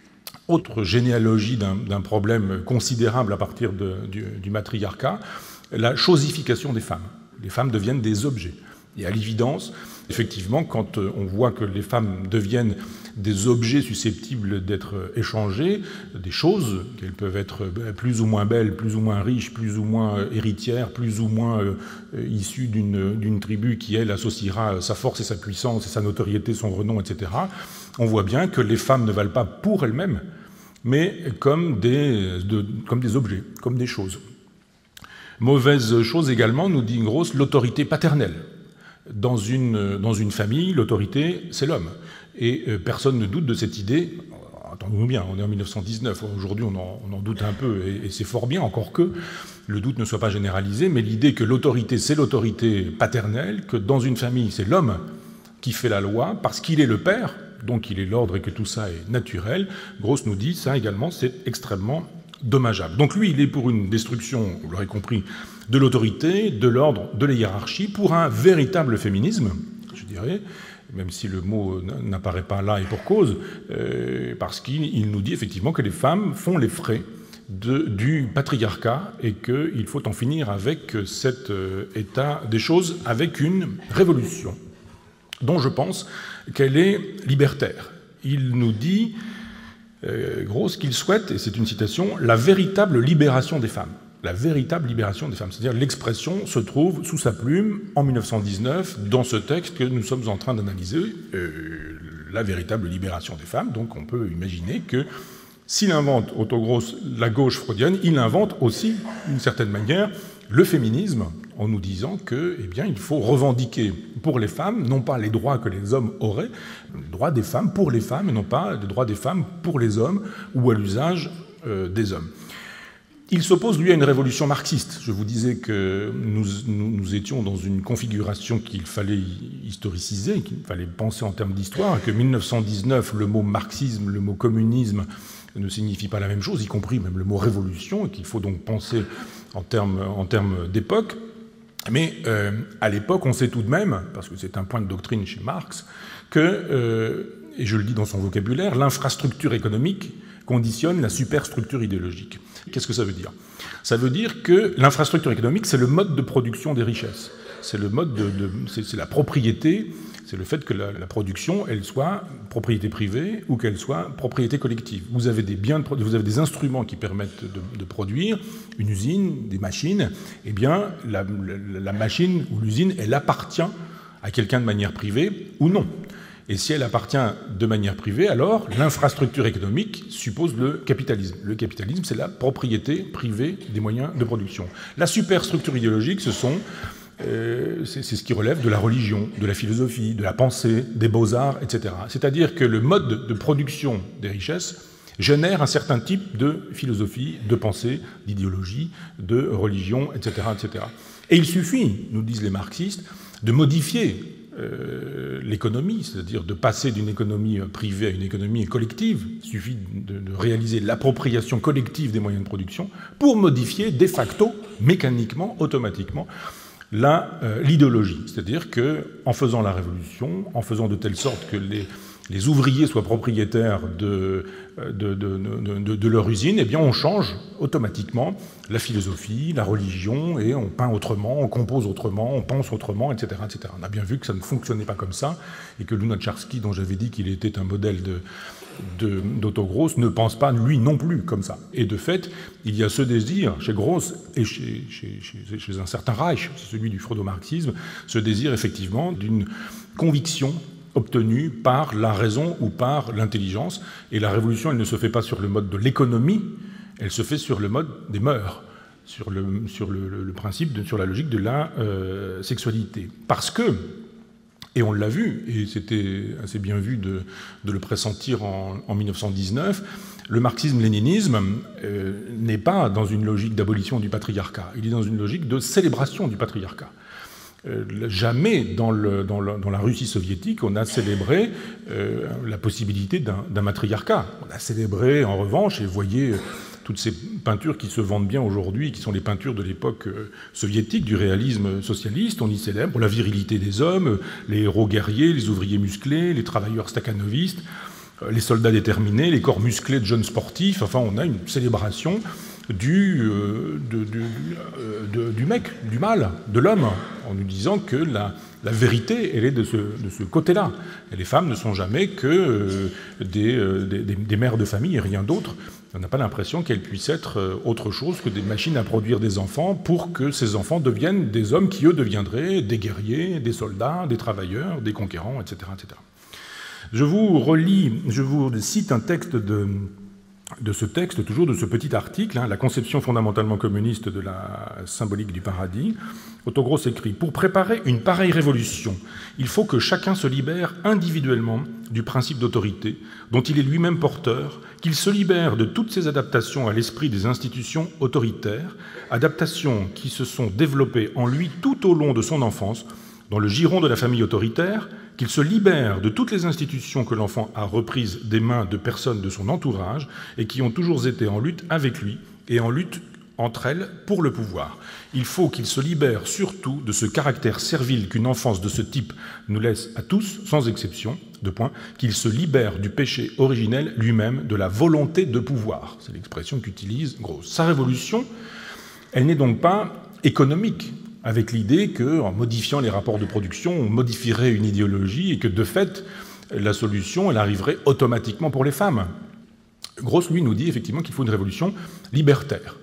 Autre généalogie d'un, d'un problème considérable à partir de, du, du matriarcat, la chosification des femmes. Les femmes deviennent des objets. Et à l'évidence, effectivement, quand on voit que les femmes deviennent des objets susceptibles d'être échangés, des choses, qu'elles peuvent être plus ou moins belles, plus ou moins riches, plus ou moins héritières, plus ou moins euh, issues d'une, d'une tribu qui, elle, associera sa force et sa puissance et sa notoriété, son renom, et cetera, on voit bien que les femmes ne valent pas pour elles-mêmes, mais comme des, de, comme des objets, comme des choses. Mauvaise chose également, nous dit Gross, l'autorité paternelle. Dans une, dans une famille, l'autorité, c'est l'homme. Et euh, personne ne doute de cette idée. Entendons-nous bien, on est en mille neuf cent dix-neuf, aujourd'hui on en, on en doute un peu, et, et c'est fort bien, encore que le doute ne soit pas généralisé, mais l'idée que l'autorité, c'est l'autorité paternelle, que dans une famille, c'est l'homme qui fait la loi, parce qu'il est le père, donc il est l'ordre et que tout ça est naturel. Gross nous dit, ça également, c'est extrêmement dommageable. Donc lui, il est pour une destruction, vous l'aurez compris, de l'autorité, de l'ordre, de la hiérarchie, pour un véritable féminisme, je dirais, même si le mot n'apparaît pas là et pour cause, euh, parce qu'il nous dit effectivement que les femmes font les frais de, du patriarcat et qu'il faut en finir avec cet euh, état des choses, avec une révolution dont je pense qu'elle est libertaire. Il nous dit, euh, Gross, qu'il souhaite, et c'est une citation, la véritable libération des femmes. La véritable libération des femmes. C'est-à-dire l'expression se trouve sous sa plume en mille neuf cent dix-neuf dans ce texte que nous sommes en train d'analyser, euh, la véritable libération des femmes. Donc on peut imaginer que s'il invente Otto Gross la gauche freudienne, il invente aussi, d'une certaine manière, le féminisme en nous disant que, eh bien, il faut revendiquer pour les femmes, non pas les droits que les hommes auraient, les droits des femmes pour les femmes, et non pas les droits des femmes pour les hommes ou à l'usage euh, des hommes. Il s'oppose, lui, à une révolution marxiste. Je vous disais que nous, nous, nous étions dans une configuration qu'il fallait historiciser, qu'il fallait penser en termes d'histoire, que mille neuf cent dix-neuf, le mot marxisme, le mot communisme ne signifie pas la même chose, y compris même le mot révolution, et qu'il faut donc penser en termes, en termes d'époque. Mais euh, à l'époque, on sait tout de même, parce que c'est un point de doctrine chez Marx, que, euh, et je le dis dans son vocabulaire, l'infrastructure économique conditionne la superstructure idéologique. Qu'est-ce que ça veut dire? Ça veut dire que l'infrastructure économique, c'est le mode de production des richesses. C'est le mode de, de c'est la propriété, c'est le fait que la, la production, elle soit propriété privée ou qu'elle soit propriété collective. Vous avez des biens, de, vous avez des instruments qui permettent de, de produire une usine, des machines. Eh bien, la, la, la machine ou l'usine, elle appartient à quelqu'un de manière privée ou non. Et si elle appartient de manière privée, alors l'infrastructure économique suppose le capitalisme. Le capitalisme, c'est la propriété privée des moyens de production. La superstructure idéologique, ce sont, euh, c'est, c'est ce qui relève de la religion, de la philosophie, de la pensée, des beaux-arts, et cetera. C'est-à-dire que le mode de production des richesses génère un certain type de philosophie, de pensée, d'idéologie, de religion, et cetera, et cetera. Et il suffit, nous disent les marxistes, de modifier Euh, l'économie, c'est-à-dire de passer d'une économie privée à une économie collective. Il suffit de, de réaliser l'appropriation collective des moyens de production pour modifier de facto, mécaniquement, automatiquement, la, euh, l'idéologie. C'est-à-dire qu'en faisant la révolution, en faisant de telle sorte que les, les ouvriers soient propriétaires de, de, de, de, de, de leur usine, eh bien on change automatiquement la philosophie, la religion, et on peint autrement, on compose autrement, on pense autrement, et cetera, et cetera. On a bien vu que ça ne fonctionnait pas comme ça, et que Lunacharsky, dont j'avais dit qu'il était un modèle de, de, d'Otto Gross, ne pense pas, lui non plus, comme ça. Et de fait, il y a ce désir, chez Gross et chez, chez, chez, chez un certain Reich, celui du freudo-marxisme, ce désir, effectivement, d'une conviction obtenue par la raison ou par l'intelligence. Et la révolution, elle ne se fait pas sur le mode de l'économie, elle se fait sur le mode des mœurs, sur le, sur le, le, le principe, de, sur la logique de la euh, sexualité. Parce que, et on l'a vu, et c'était assez bien vu de, de le pressentir en, en mille neuf cent dix-neuf, le marxisme-léninisme euh, n'est pas dans une logique d'abolition du patriarcat, il est dans une logique de célébration du patriarcat. Euh, jamais dans, le, dans, le, dans la Russie soviétique on a célébré euh, la possibilité d'un, d'un matriarcat. On a célébré en revanche, et vous voyez toutes ces peintures qui se vendent bien aujourd'hui, qui sont les peintures de l'époque euh, soviétique, du réalisme socialiste, on y célèbre la virilité des hommes, les héros guerriers, les ouvriers musclés, les travailleurs stakhanovistes, euh, les soldats déterminés, les corps musclés de jeunes sportifs. Enfin, on a une célébration du, euh, de, de, de, du mec, du mâle, de l'homme, en nous disant que la, la vérité, elle est de ce, de ce côté-là. Et les femmes ne sont jamais que euh, des, euh, des, des mères de famille et rien d'autre. On n'a pas l'impression qu'elles puissent être autre chose que des machines à produire des enfants pour que ces enfants deviennent des hommes qui, eux, deviendraient des guerriers, des soldats, des travailleurs, des conquérants, et cetera, et cetera. Je vous relis, je vous cite un texte de... de ce texte, toujours de ce petit article, hein, la conception fondamentalement communiste de la symbolique du paradis. Otto Gross écrit « Pour préparer une pareille révolution, il faut que chacun se libère individuellement du principe d'autorité dont il est lui-même porteur, qu'il se libère de toutes ses adaptations à l'esprit des institutions autoritaires, adaptations qui se sont développées en lui tout au long de son enfance, dans le giron de la famille autoritaire, qu'il se libère de toutes les institutions que l'enfant a reprises des mains de personnes de son entourage et qui ont toujours été en lutte avec lui et en lutte entre elles pour le pouvoir. Il faut qu'il se libère surtout de ce caractère servile qu'une enfance de ce type nous laisse à tous, sans exception, de point, qu'il se libère du péché originel lui-même, de la volonté de pouvoir. C'est l'expression qu'utilise Gross. Sa révolution, elle n'est donc pas économique, avec l'idée qu'en modifiant les rapports de production, on modifierait une idéologie et que, de fait, la solution, elle arriverait automatiquement pour les femmes. Gross, lui, nous dit effectivement qu'il faut une révolution libertaire,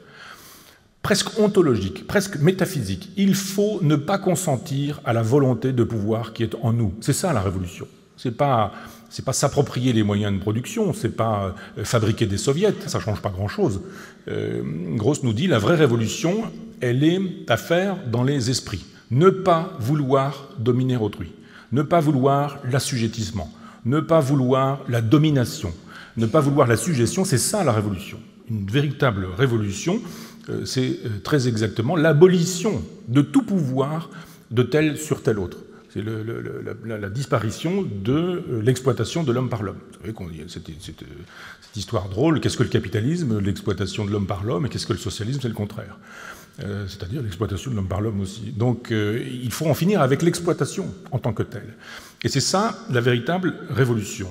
presque ontologique, presque métaphysique. Il faut ne pas consentir à la volonté de pouvoir qui est en nous. C'est ça la révolution. C'est pas, c'est pas s'approprier les moyens de production, c'est pas fabriquer des soviets, ça change pas grand-chose. Euh, Gross nous dit la vraie révolution, elle est à faire dans les esprits. Ne pas vouloir dominer autrui, ne pas vouloir l'assujettissement, ne pas vouloir la domination, ne pas vouloir la suggestion, c'est ça la révolution. Une véritable révolution, euh, c'est euh, très exactement l'abolition de tout pouvoir de tel sur tel autre. C'est le, le, la, la disparition de euh, l'exploitation de l'homme par l'homme. Vous savez qu'on cette, cette, cette histoire drôle, qu'est-ce que le capitalisme, l'exploitation de l'homme par l'homme, et qu'est-ce que le socialisme, c'est le contraire. Euh, c'est-à-dire l'exploitation de l'homme par l'homme aussi. Donc euh, il faut en finir avec l'exploitation en tant que telle. Et c'est ça la véritable révolution.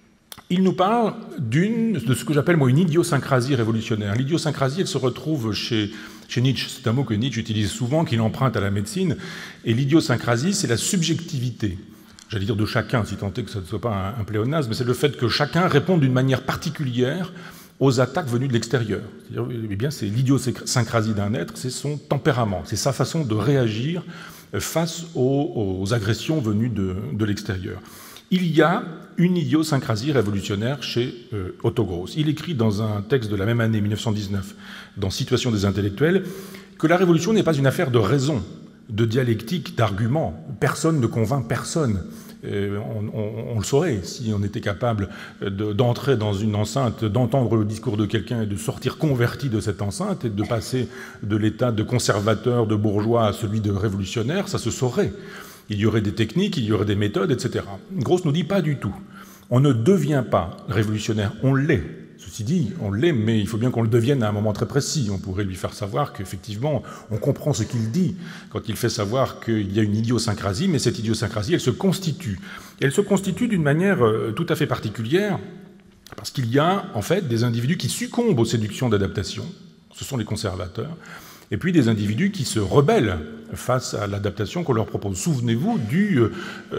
Il nous parle d'une, de ce que j'appelle moi une idiosyncrasie révolutionnaire. L'idiosyncrasie, elle se retrouve chez, chez Nietzsche. C'est un mot que Nietzsche utilise souvent, qu'il emprunte à la médecine. Et l'idiosyncrasie, c'est la subjectivité, j'allais dire de chacun, si tant est que ça ne soit pas un, un pléonasme, mais c'est le fait que chacun réponde d'une manière particulière aux attaques venues de l'extérieur. C'est-à-dire, eh bien, c'est l'idiosyncrasie d'un être, c'est son tempérament, c'est sa façon de réagir face aux, aux agressions venues de, de l'extérieur. Il y a une idiosyncrasie révolutionnaire chez euh, Otto Gross. Il écrit dans un texte de la même année, mille neuf cent dix-neuf, dans Situation des intellectuels, que la révolution n'est pas une affaire de raison, de dialectique, d'arguments. Personne ne convainc personne. Euh, on, on, on le saurait si on était capable de, d'entrer dans une enceinte, d'entendre le discours de quelqu'un et de sortir converti de cette enceinte et de passer de l'état de conservateur, de bourgeois à celui de révolutionnaire, ça se saurait. Il y aurait des techniques, il y aurait des méthodes, et cetera. Gross nous dit pas du tout. On ne devient pas révolutionnaire, on l'est. Ceci dit, on l'est, mais il faut bien qu'on le devienne à un moment très précis. On pourrait lui faire savoir qu'effectivement, on comprend ce qu'il dit quand il fait savoir qu'il y a une idiosyncrasie, mais cette idiosyncrasie, elle se constitue. Et elle se constitue d'une manière tout à fait particulière, parce qu'il y a en fait des individus qui succombent aux séductions d'adaptation. Ce sont les conservateurs. Et puis des individus qui se rebellent face à l'adaptation qu'on leur propose. Souvenez-vous du euh,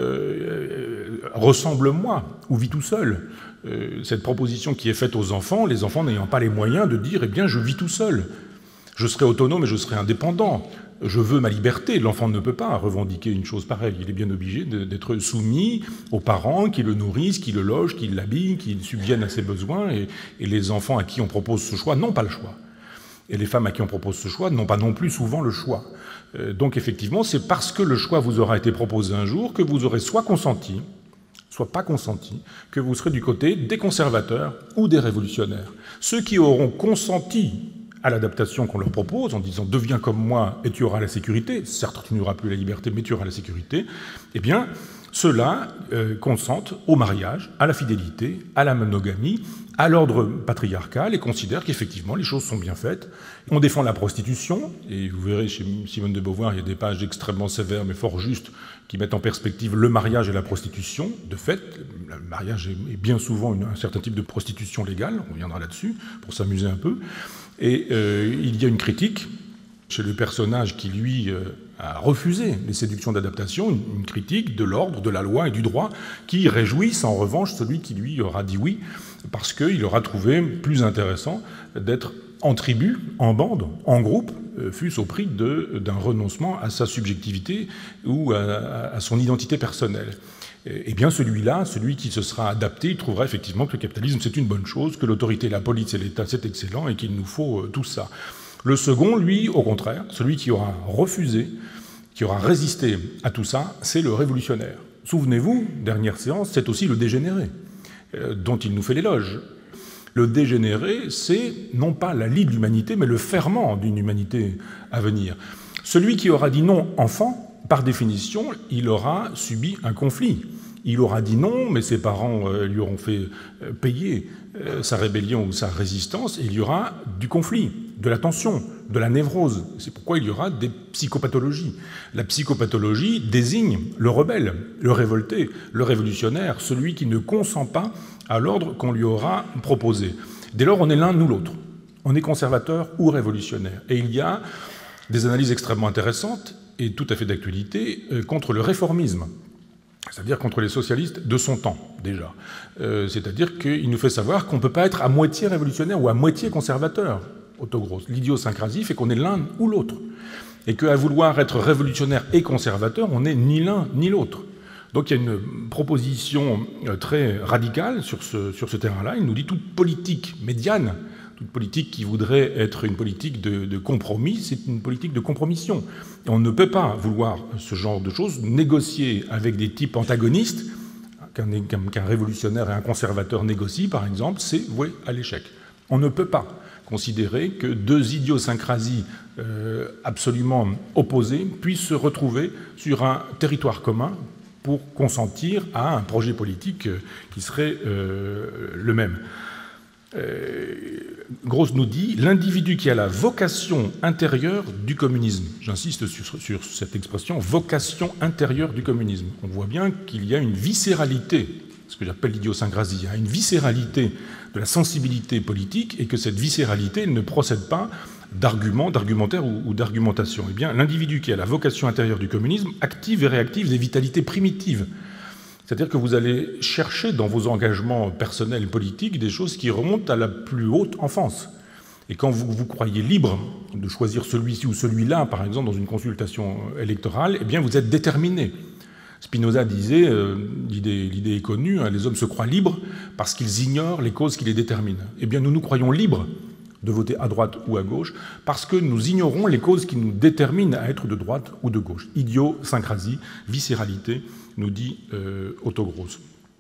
euh, « ressemble-moi » ou « vis tout seul euh, ». Cette proposition qui est faite aux enfants, les enfants n'ayant pas les moyens de dire « eh bien, je vis tout seul, je serai autonome et je serai indépendant, je veux ma liberté ». L'enfant ne peut pas revendiquer une chose pareille. Il est bien obligé d'être soumis aux parents qui le nourrissent, qui le logent, qui l'habillent, qui subviennent à ses besoins. Et, et les enfants à qui on propose ce choix n'ont pas le choix. Et les femmes à qui on propose ce choix n'ont pas non plus souvent le choix. Euh, donc effectivement, c'est parce que le choix vous aura été proposé un jour que vous aurez soit consenti, soit pas consenti, que vous serez du côté des conservateurs ou des révolutionnaires. Ceux qui auront consenti à l'adaptation qu'on leur propose, en disant « deviens comme moi et tu auras la sécurité », certes tu n'auras plus la liberté, mais tu auras la sécurité, eh bien, ceux-là euh, consentent au mariage, à la fidélité, à la monogamie, à l'ordre patriarcal et considèrent qu'effectivement les choses sont bien faites. On défend la prostitution, et vous verrez chez Simone de Beauvoir, il y a des pages extrêmement sévères mais fort justes qui mettent en perspective le mariage et la prostitution. De fait, le mariage est bien souvent une, un certain type de prostitution légale, on reviendra là-dessus pour s'amuser un peu. Et euh, il y a une critique chez le personnage qui, lui, euh, a refusé les séductions d'adaptation, une, une critique de l'ordre, de la loi et du droit, qui réjouissent en revanche celui qui, lui, aura dit oui, parce qu'il aura trouvé plus intéressant d'être en tribu, en bande, en groupe, euh, fût-ce au prix d'un renoncement à sa subjectivité ou à, à son identité personnelle. Eh bien, celui-là, celui qui se sera adapté, il trouvera effectivement que le capitalisme, c'est une bonne chose, que l'autorité, la police et l'État, c'est excellent et qu'il nous faut euh, tout ça. Le second, lui, au contraire, celui qui aura refusé, qui aura résisté à tout ça, c'est le révolutionnaire. Souvenez-vous, dernière séance, c'est aussi le dégénéré, euh, dont il nous fait l'éloge. Le dégénéré, c'est non pas la lie de l'humanité, mais le ferment d'une humanité à venir. Celui qui aura dit non enfant, par définition, il aura subi un conflit. Il aura dit non, mais ses parents euh, lui auront fait euh, payer euh, sa rébellion ou sa résistance, et il y aura du conflit. de la tension, de la névrose. C'est pourquoi il y aura des psychopathologies. La psychopathologie désigne le rebelle, le révolté, le révolutionnaire, celui qui ne consent pas à l'ordre qu'on lui aura proposé. Dès lors, on est l'un ou l'autre. On est conservateur ou révolutionnaire. Et il y a des analyses extrêmement intéressantes et tout à fait d'actualité contre le réformisme, c'est-à-dire contre les socialistes de son temps, déjà. Euh, c'est-à-dire qu'il nous fait savoir qu'on ne peut pas être à moitié révolutionnaire ou à moitié conservateur, Autogrosse. L'idiosyncrasie fait qu'on est l'un ou l'autre. Et qu'à vouloir être révolutionnaire et conservateur, on n'est ni l'un ni l'autre. Donc il y a une proposition très radicale sur ce, sur ce terrain-là. Il nous dit toute politique médiane, toute politique qui voudrait être une politique de, de compromis, c'est une politique de compromission. Et on ne peut pas vouloir ce genre de choses, négocier avec des types antagonistes, qu'un qu'un révolutionnaire et un conservateur négocient, par exemple, c'est voué à l'échec. On ne peut pas considérer que deux idiosyncrasies euh, absolument opposées puissent se retrouver sur un territoire commun pour consentir à un projet politique qui serait euh, le même. Euh, Gross nous dit « L'individu qui a la vocation intérieure du communisme ». J'insiste sur, sur cette expression « vocation intérieure du communisme ». On voit bien qu'il y a une viscéralité, ce que j'appelle l'idiosyncrasie, hein, une viscéralité de la sensibilité politique, et que cette viscéralité ne procède pas d'arguments, d'argumentaire ou, ou d'argumentation. Eh bien, l'individu qui a la vocation intérieure du communisme active et réactive des vitalités primitives. C'est-à-dire que vous allez chercher dans vos engagements personnels et politiques des choses qui remontent à la plus haute enfance. Et quand vous vous croyez libre de choisir celui-ci ou celui-là, par exemple, dans une consultation électorale, eh bien, vous êtes déterminé. Spinoza disait, euh, l'idée est connue, hein, les hommes se croient libres parce qu'ils ignorent les causes qui les déterminent. Eh bien, nous nous croyons libres de voter à droite ou à gauche parce que nous ignorons les causes qui nous déterminent à être de droite ou de gauche. Idiosyncrasie, viscéralité, nous dit euh, Autogrosse.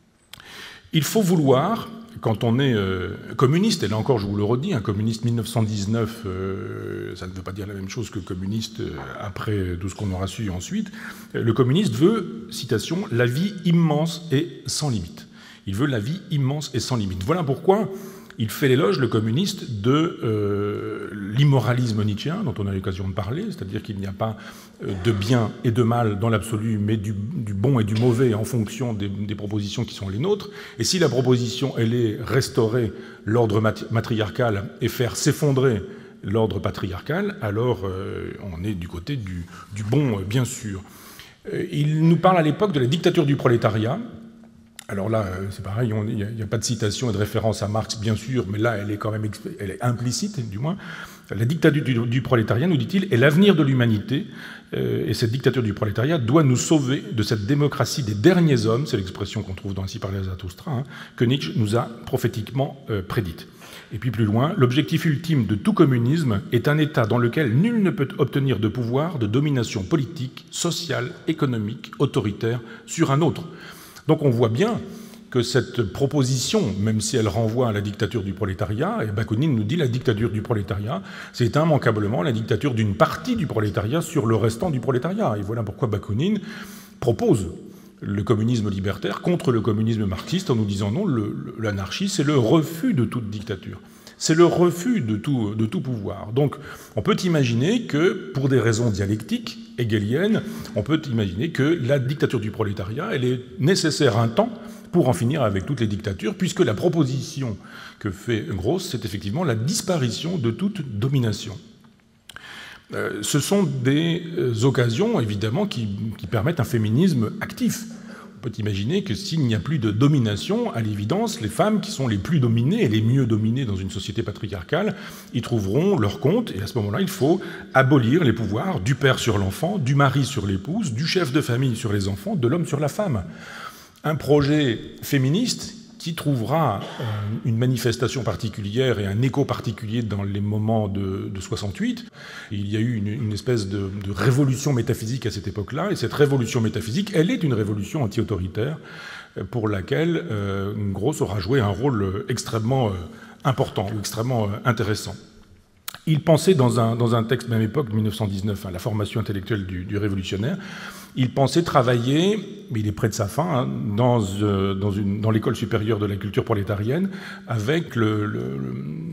Il faut vouloir, quand on est euh, communiste, et là encore je vous le redis, un communiste mille neuf cent dix-neuf, euh, ça ne veut pas dire la même chose que communiste euh, après tout ce qu'on aura su ensuite, le communiste veut, citation, « la vie immense et sans limite ». Il veut la vie immense et sans limite. Voilà pourquoi il fait l'éloge, le communiste, de euh, l'immoralisme nietzschéen, dont on a l'occasion de parler, c'est-à-dire qu'il n'y a pas de bien et de mal dans l'absolu, mais du, du bon et du mauvais en fonction des, des propositions qui sont les nôtres. Et si la proposition, elle est restaurer l'ordre matriarcal et faire s'effondrer l'ordre patriarcal, alors euh, on est du côté du, du bon, bien sûr. Euh, il nous parle à l'époque de la dictature du prolétariat. Alors là, c'est pareil, il n'y a, a pas de citation et de référence à Marx, bien sûr, mais là, elle est quand même elle est implicite, du moins. La dictature du, du prolétariat, nous dit-il, est l'avenir de l'humanité, euh, et cette dictature du prolétariat doit nous sauver de cette démocratie des derniers hommes, c'est l'expression qu'on trouve dans Ainsi parlait Zarathustra, hein, que Nietzsche nous a prophétiquement euh, prédite. Et puis plus loin, l'objectif ultime de tout communisme est un État dans lequel nul ne peut obtenir de pouvoir, de domination politique, sociale, économique, autoritaire sur un autre. Donc on voit bien que cette proposition, même si elle renvoie à la dictature du prolétariat, et Bakounine nous dit la dictature du prolétariat, c'est immanquablement la dictature d'une partie du prolétariat sur le restant du prolétariat. Et voilà pourquoi Bakounine propose le communisme libertaire contre le communisme marxiste en nous disant non, l'anarchie, c'est le refus de toute dictature. C'est le refus de tout, de tout pouvoir. Donc, on peut imaginer que, pour des raisons dialectiques, hegeliennes, on peut imaginer que la dictature du prolétariat, elle est nécessaire un temps pour en finir avec toutes les dictatures, puisque la proposition que fait Gross, c'est effectivement la disparition de toute domination. Euh, ce sont des euh, occasions, évidemment, qui, qui permettent un féminisme actif. On peut imaginer que s'il n'y a plus de domination, à l'évidence, les femmes qui sont les plus dominées et les mieux dominées dans une société patriarcale y trouveront leur compte. Et à ce moment-là, il faut abolir les pouvoirs du père sur l'enfant, du mari sur l'épouse, du chef de famille sur les enfants, de l'homme sur la femme. Un projet féministe qui trouvera une manifestation particulière et un écho particulier dans les moments de, de soixante-huit. Il y a eu une, une espèce de, de révolution métaphysique à cette époque-là, et cette révolution métaphysique, elle est une révolution anti-autoritaire pour laquelle euh, Gross aura joué un rôle extrêmement euh, important, ou extrêmement euh, intéressant. Il pensait dans un, dans un texte de même époque, mille neuf cent dix-neuf, hein, la formation intellectuelle du, du révolutionnaire, il pensait travailler, mais il est près de sa fin, hein, dans, euh, dans, une, dans l'école supérieure de la culture prolétarienne, avec le, le,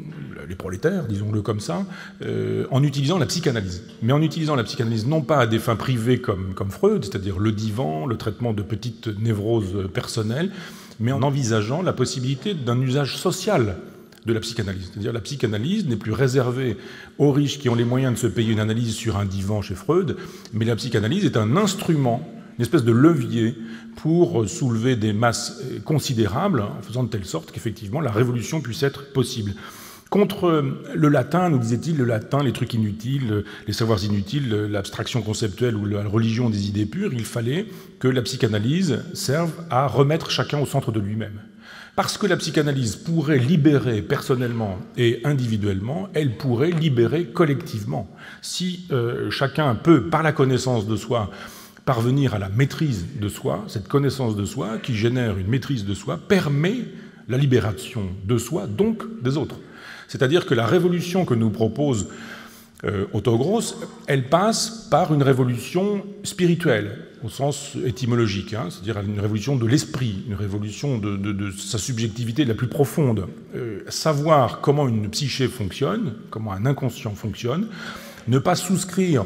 les prolétaires, disons-le comme ça, euh, en utilisant la psychanalyse. Mais en utilisant la psychanalyse non pas à des fins privées comme, comme Freud, c'est-à-dire le divan, le traitement de petites névroses personnelles, mais en envisageant la possibilité d'un usage social de la psychanalyse. C'est-à-dire la psychanalyse n'est plus réservée aux riches qui ont les moyens de se payer une analyse sur un divan chez Freud, mais la psychanalyse est un instrument, une espèce de levier pour soulever des masses considérables, en faisant de telle sorte qu'effectivement la révolution puisse être possible. Contre le latin, nous disait-il, le latin, les trucs inutiles, les savoirs inutiles, l'abstraction conceptuelle ou la religion des idées pures, il fallait que la psychanalyse serve à remettre chacun au centre de lui-même. Parce que la psychanalyse pourrait libérer personnellement et individuellement, elle pourrait libérer collectivement. Si euh, chacun peut, par la connaissance de soi, parvenir à la maîtrise de soi, cette connaissance de soi qui génère une maîtrise de soi, permet la libération de soi, donc des autres. C'est-à-dire que la révolution que nous propose euh, Otto Gross, elle passe par une révolution spirituelle, au sens étymologique, hein, c'est-à-dire une révolution de l'esprit, une révolution de, de, de sa subjectivité la plus profonde. Euh, savoir comment une psyché fonctionne, comment un inconscient fonctionne, ne pas souscrire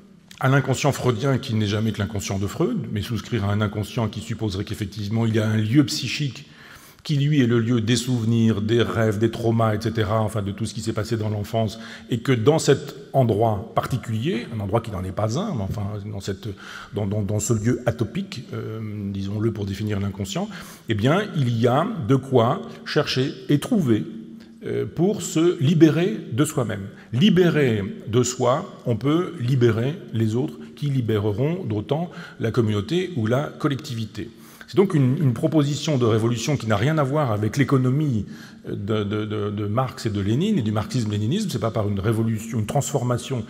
à l'inconscient freudien qui n'est jamais que l'inconscient de Freud, mais souscrire à un inconscient qui supposerait qu'effectivement il y a un lieu psychique qui lui est le lieu des souvenirs, des rêves, des traumas, et cetera, enfin de tout ce qui s'est passé dans l'enfance, et que dans cet endroit particulier, un endroit qui n'en est pas un, mais enfin dans, cette, dans, dans, dans ce lieu atopique, euh, disons-le pour définir l'inconscient, eh bien il y a de quoi chercher et trouver euh, pour se libérer de soi-même. Libérer de soi, on peut libérer les autres, qui libéreront d'autant la communauté ou la collectivité. C'est donc une, une proposition de révolution qui n'a rien à voir avec l'économie de, de, de, de Marx et de Lénine et du marxisme-léninisme. Ce n'est pas par une révolution, une transformation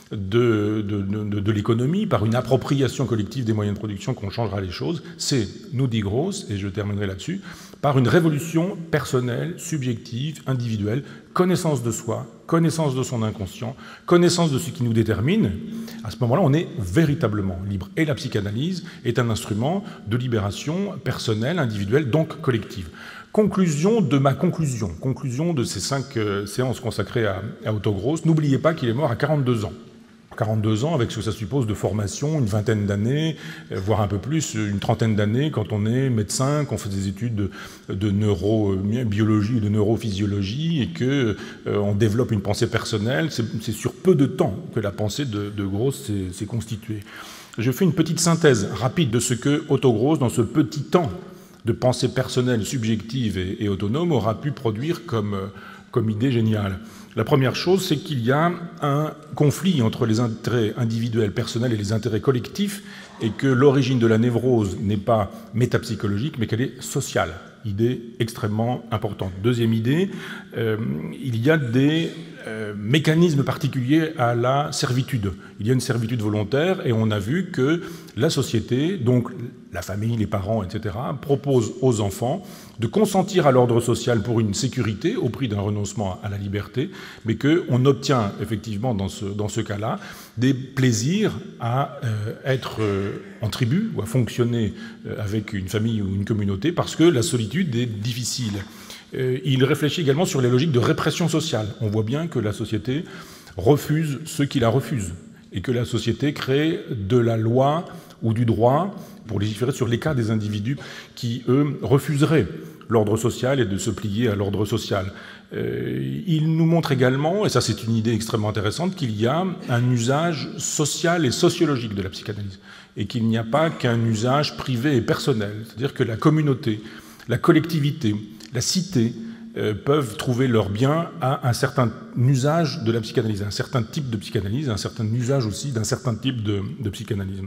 de, de, de, de l'économie, par une appropriation collective des moyens de production qu'on changera les choses. C'est, nous dit Gross, et je terminerai là-dessus, par une révolution personnelle, subjective, individuelle, connaissance de soi, connaissance de son inconscient, connaissance de ce qui nous détermine. À ce moment-là, on est véritablement libre. Et la psychanalyse est un instrument de libération personnelle, individuelle, donc collective. Conclusion de ma conclusion, conclusion de ces cinq euh, séances consacrées à, à Otto Gross. N'oubliez pas qu'il est mort à quarante-deux ans. quarante-deux ans, avec ce que ça suppose de formation, une vingtaine d'années, voire un peu plus, une trentaine d'années, quand on est médecin, qu'on fait des études de, de neurobiologie ou de neurophysiologie, et qu'on euh, développe une pensée personnelle. C'est sur peu de temps que la pensée de, de Gross s'est constituée. Je fais une petite synthèse rapide de ce que Otto Gross, dans ce petit temps de pensée personnelle, subjective et, et autonome, aura pu produire comme, comme idée géniale. La première chose, c'est qu'il y a un conflit entre les intérêts individuels, personnels et les intérêts collectifs, et que l'origine de la névrose n'est pas métapsychologique, mais qu'elle est sociale. Idée extrêmement importante. Deuxième idée, euh, il y a des euh, mécanismes particuliers à la servitude. Il y a une servitude volontaire, et on a vu que la société, donc la famille, les parents, et cetera, propose aux enfants de consentir à l'ordre social pour une sécurité au prix d'un renoncement à la liberté, mais qu'on obtient effectivement dans ce, dans ce cas-là des plaisirs à euh, être euh, en tribu ou à fonctionner euh, avec une famille ou une communauté parce que la solitude est difficile. Euh, il réfléchit également sur les logiques de répression sociale. On voit bien que la société refuse ceux qui la refusent et que la société crée de la loi ou du droit pour légiférer sur les cas des individus qui, eux, refuseraient l'ordre social et de se plier à l'ordre social. Euh, il nous montre également, et ça c'est une idée extrêmement intéressante, qu'il y a un usage social et sociologique de la psychanalyse, et qu'il n'y a pas qu'un usage privé et personnel, c'est-à-dire que la communauté, la collectivité, la cité euh, peuvent trouver leur bien à un certain usage de la psychanalyse, un certain type de psychanalyse, un certain usage aussi d'un certain type de, de psychanalyse.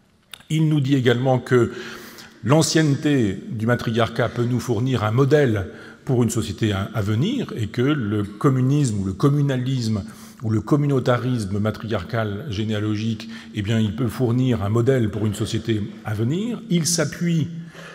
Il nous dit également que l'ancienneté du matriarcat peut nous fournir un modèle pour une société à venir et que le communisme ou le communalisme ou le communautarisme matriarcal généalogique, eh bien, il peut fournir un modèle pour une société à venir. Il s'appuie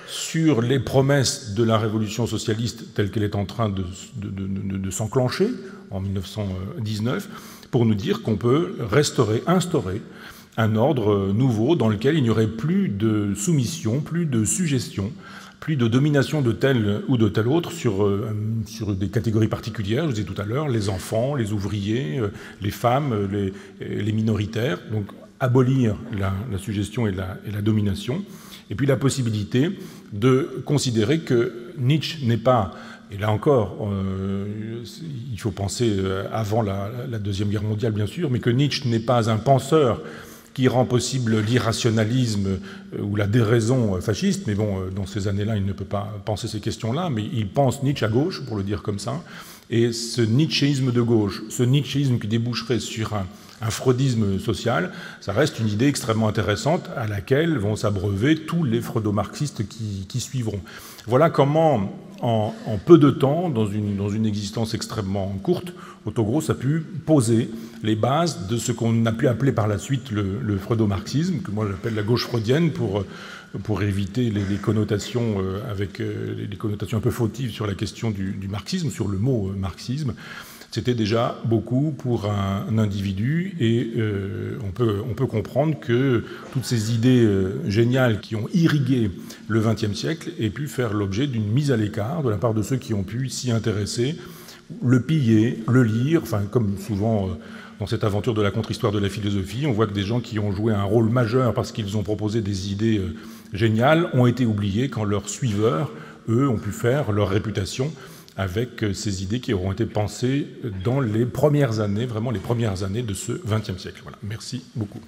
sur les promesses de la révolution socialiste telle qu'elle est en train de, de, de, de, de s'enclencher en mille neuf cent dix-neuf pour nous dire qu'on peut restaurer, instaurer un ordre nouveau dans lequel il n'y aurait plus de soumission, plus de suggestion, plus de domination de tel ou de tel autre sur, euh, sur des catégories particulières, je vous disais tout à l'heure, les enfants, les ouvriers, euh, les femmes, les, les minoritaires, donc abolir la, la suggestion et la, et la domination, et puis la possibilité de considérer que Nietzsche n'est pas, et là encore, euh, il faut penser avant la, la Deuxième Guerre mondiale bien sûr, mais que Nietzsche n'est pas un penseur qui rend possible l'irrationalisme ou la déraison fasciste, mais bon, dans ces années-là, il ne peut pas penser ces questions-là, mais il pense Nietzsche à gauche, pour le dire comme ça, et ce nietzschéisme de gauche, ce nietzschéisme qui déboucherait sur un, un freudisme social, ça reste une idée extrêmement intéressante à laquelle vont s'abreuver tous les freudo-marxistes qui, qui suivront. Voilà comment, en, en peu de temps, dans une, dans une existence extrêmement courte, Otto Gross a pu poser les bases de ce qu'on a pu appeler par la suite le, le freudo-marxisme, que moi j'appelle la gauche freudienne, pour, pour éviter les, les connotations avec les connotations un peu fautives sur la question du, du marxisme, sur le mot marxisme. C'était déjà beaucoup pour un, un individu, et euh, on, peut, on peut comprendre que toutes ces idées euh, géniales qui ont irrigué le vingtième siècle aient pu faire l'objet d'une mise à l'écart de la part de ceux qui ont pu s'y intéresser, le piller, le lire, enfin comme souvent euh, dans cette aventure de la contre-histoire de la philosophie, on voit que des gens qui ont joué un rôle majeur parce qu'ils ont proposé des idées euh, géniales ont été oubliés quand leurs suiveurs, eux, ont pu faire leur réputation avec ces idées qui auront été pensées dans les premières années, vraiment les premières années de ce vingtième siècle. Voilà. Merci beaucoup.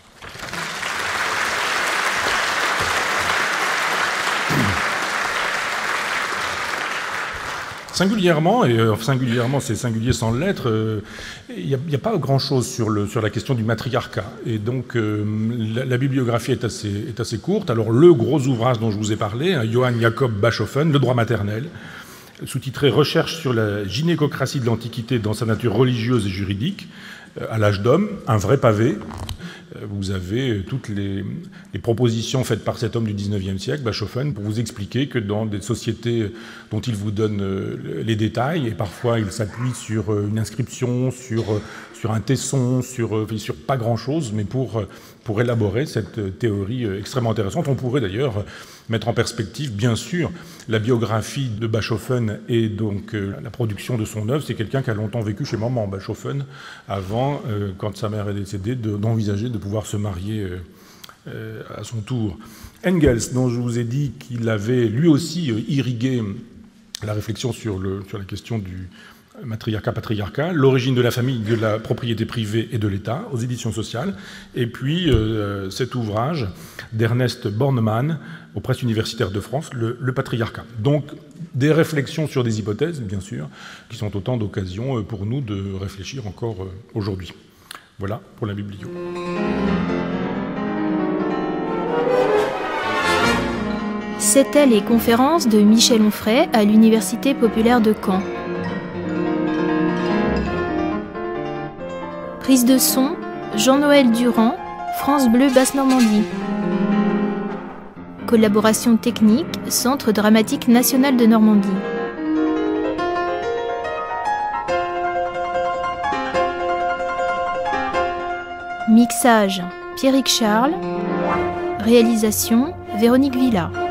Singulièrement, et euh, singulièrement c'est singulier sans l'être, euh, il n'y a, a pas grand-chose sur, le, sur la question du matriarcat. Et donc euh, la, la bibliographie est assez, est assez courte. Alors le gros ouvrage dont je vous ai parlé, hein, Johann Jakob Bachofen, Le droit maternel, sous-titré « Recherche sur la gynécocratie de l'Antiquité dans sa nature religieuse et juridique, à l'âge d'homme », un vrai pavé. Vous avez toutes les, les propositions faites par cet homme du dix-neuvième siècle, Bachofen, pour vous expliquer que dans des sociétés dont il vous donne les détails, et parfois il s'appuie sur une inscription, sur, sur un tesson, sur, sur pas grand-chose, mais pour, pour élaborer cette théorie extrêmement intéressante. On pourrait d'ailleurs mettre en perspective, bien sûr, la biographie de Bachofen et donc euh, la production de son œuvre. C'est quelqu'un qui a longtemps vécu chez maman, Bachofen, avant, euh, quand sa mère est décédée, de, d'envisager de pouvoir se marier euh, euh, à son tour. Engels, dont je vous ai dit qu'il avait lui aussi euh, irrigué la réflexion sur, le, sur la question du matriarcat patriarcal, l'origine de la famille, de la propriété privée et de l'État, aux éditions sociales, et puis euh, cet ouvrage d'Ernest Bornemann, aux presses universitaires de France, le, le patriarcat. Donc des réflexions sur des hypothèses, bien sûr, qui sont autant d'occasions pour nous de réfléchir encore aujourd'hui. Voilà pour la biblio. C'étaient les conférences de Michel Onfray à l'Université populaire de Caen. Prise de son, Jean-Noël Durand, France Bleu Basse-Normandie. Collaboration technique, Centre dramatique national de Normandie. Mixage, Pierrick Charles. Réalisation, Véronique Villa.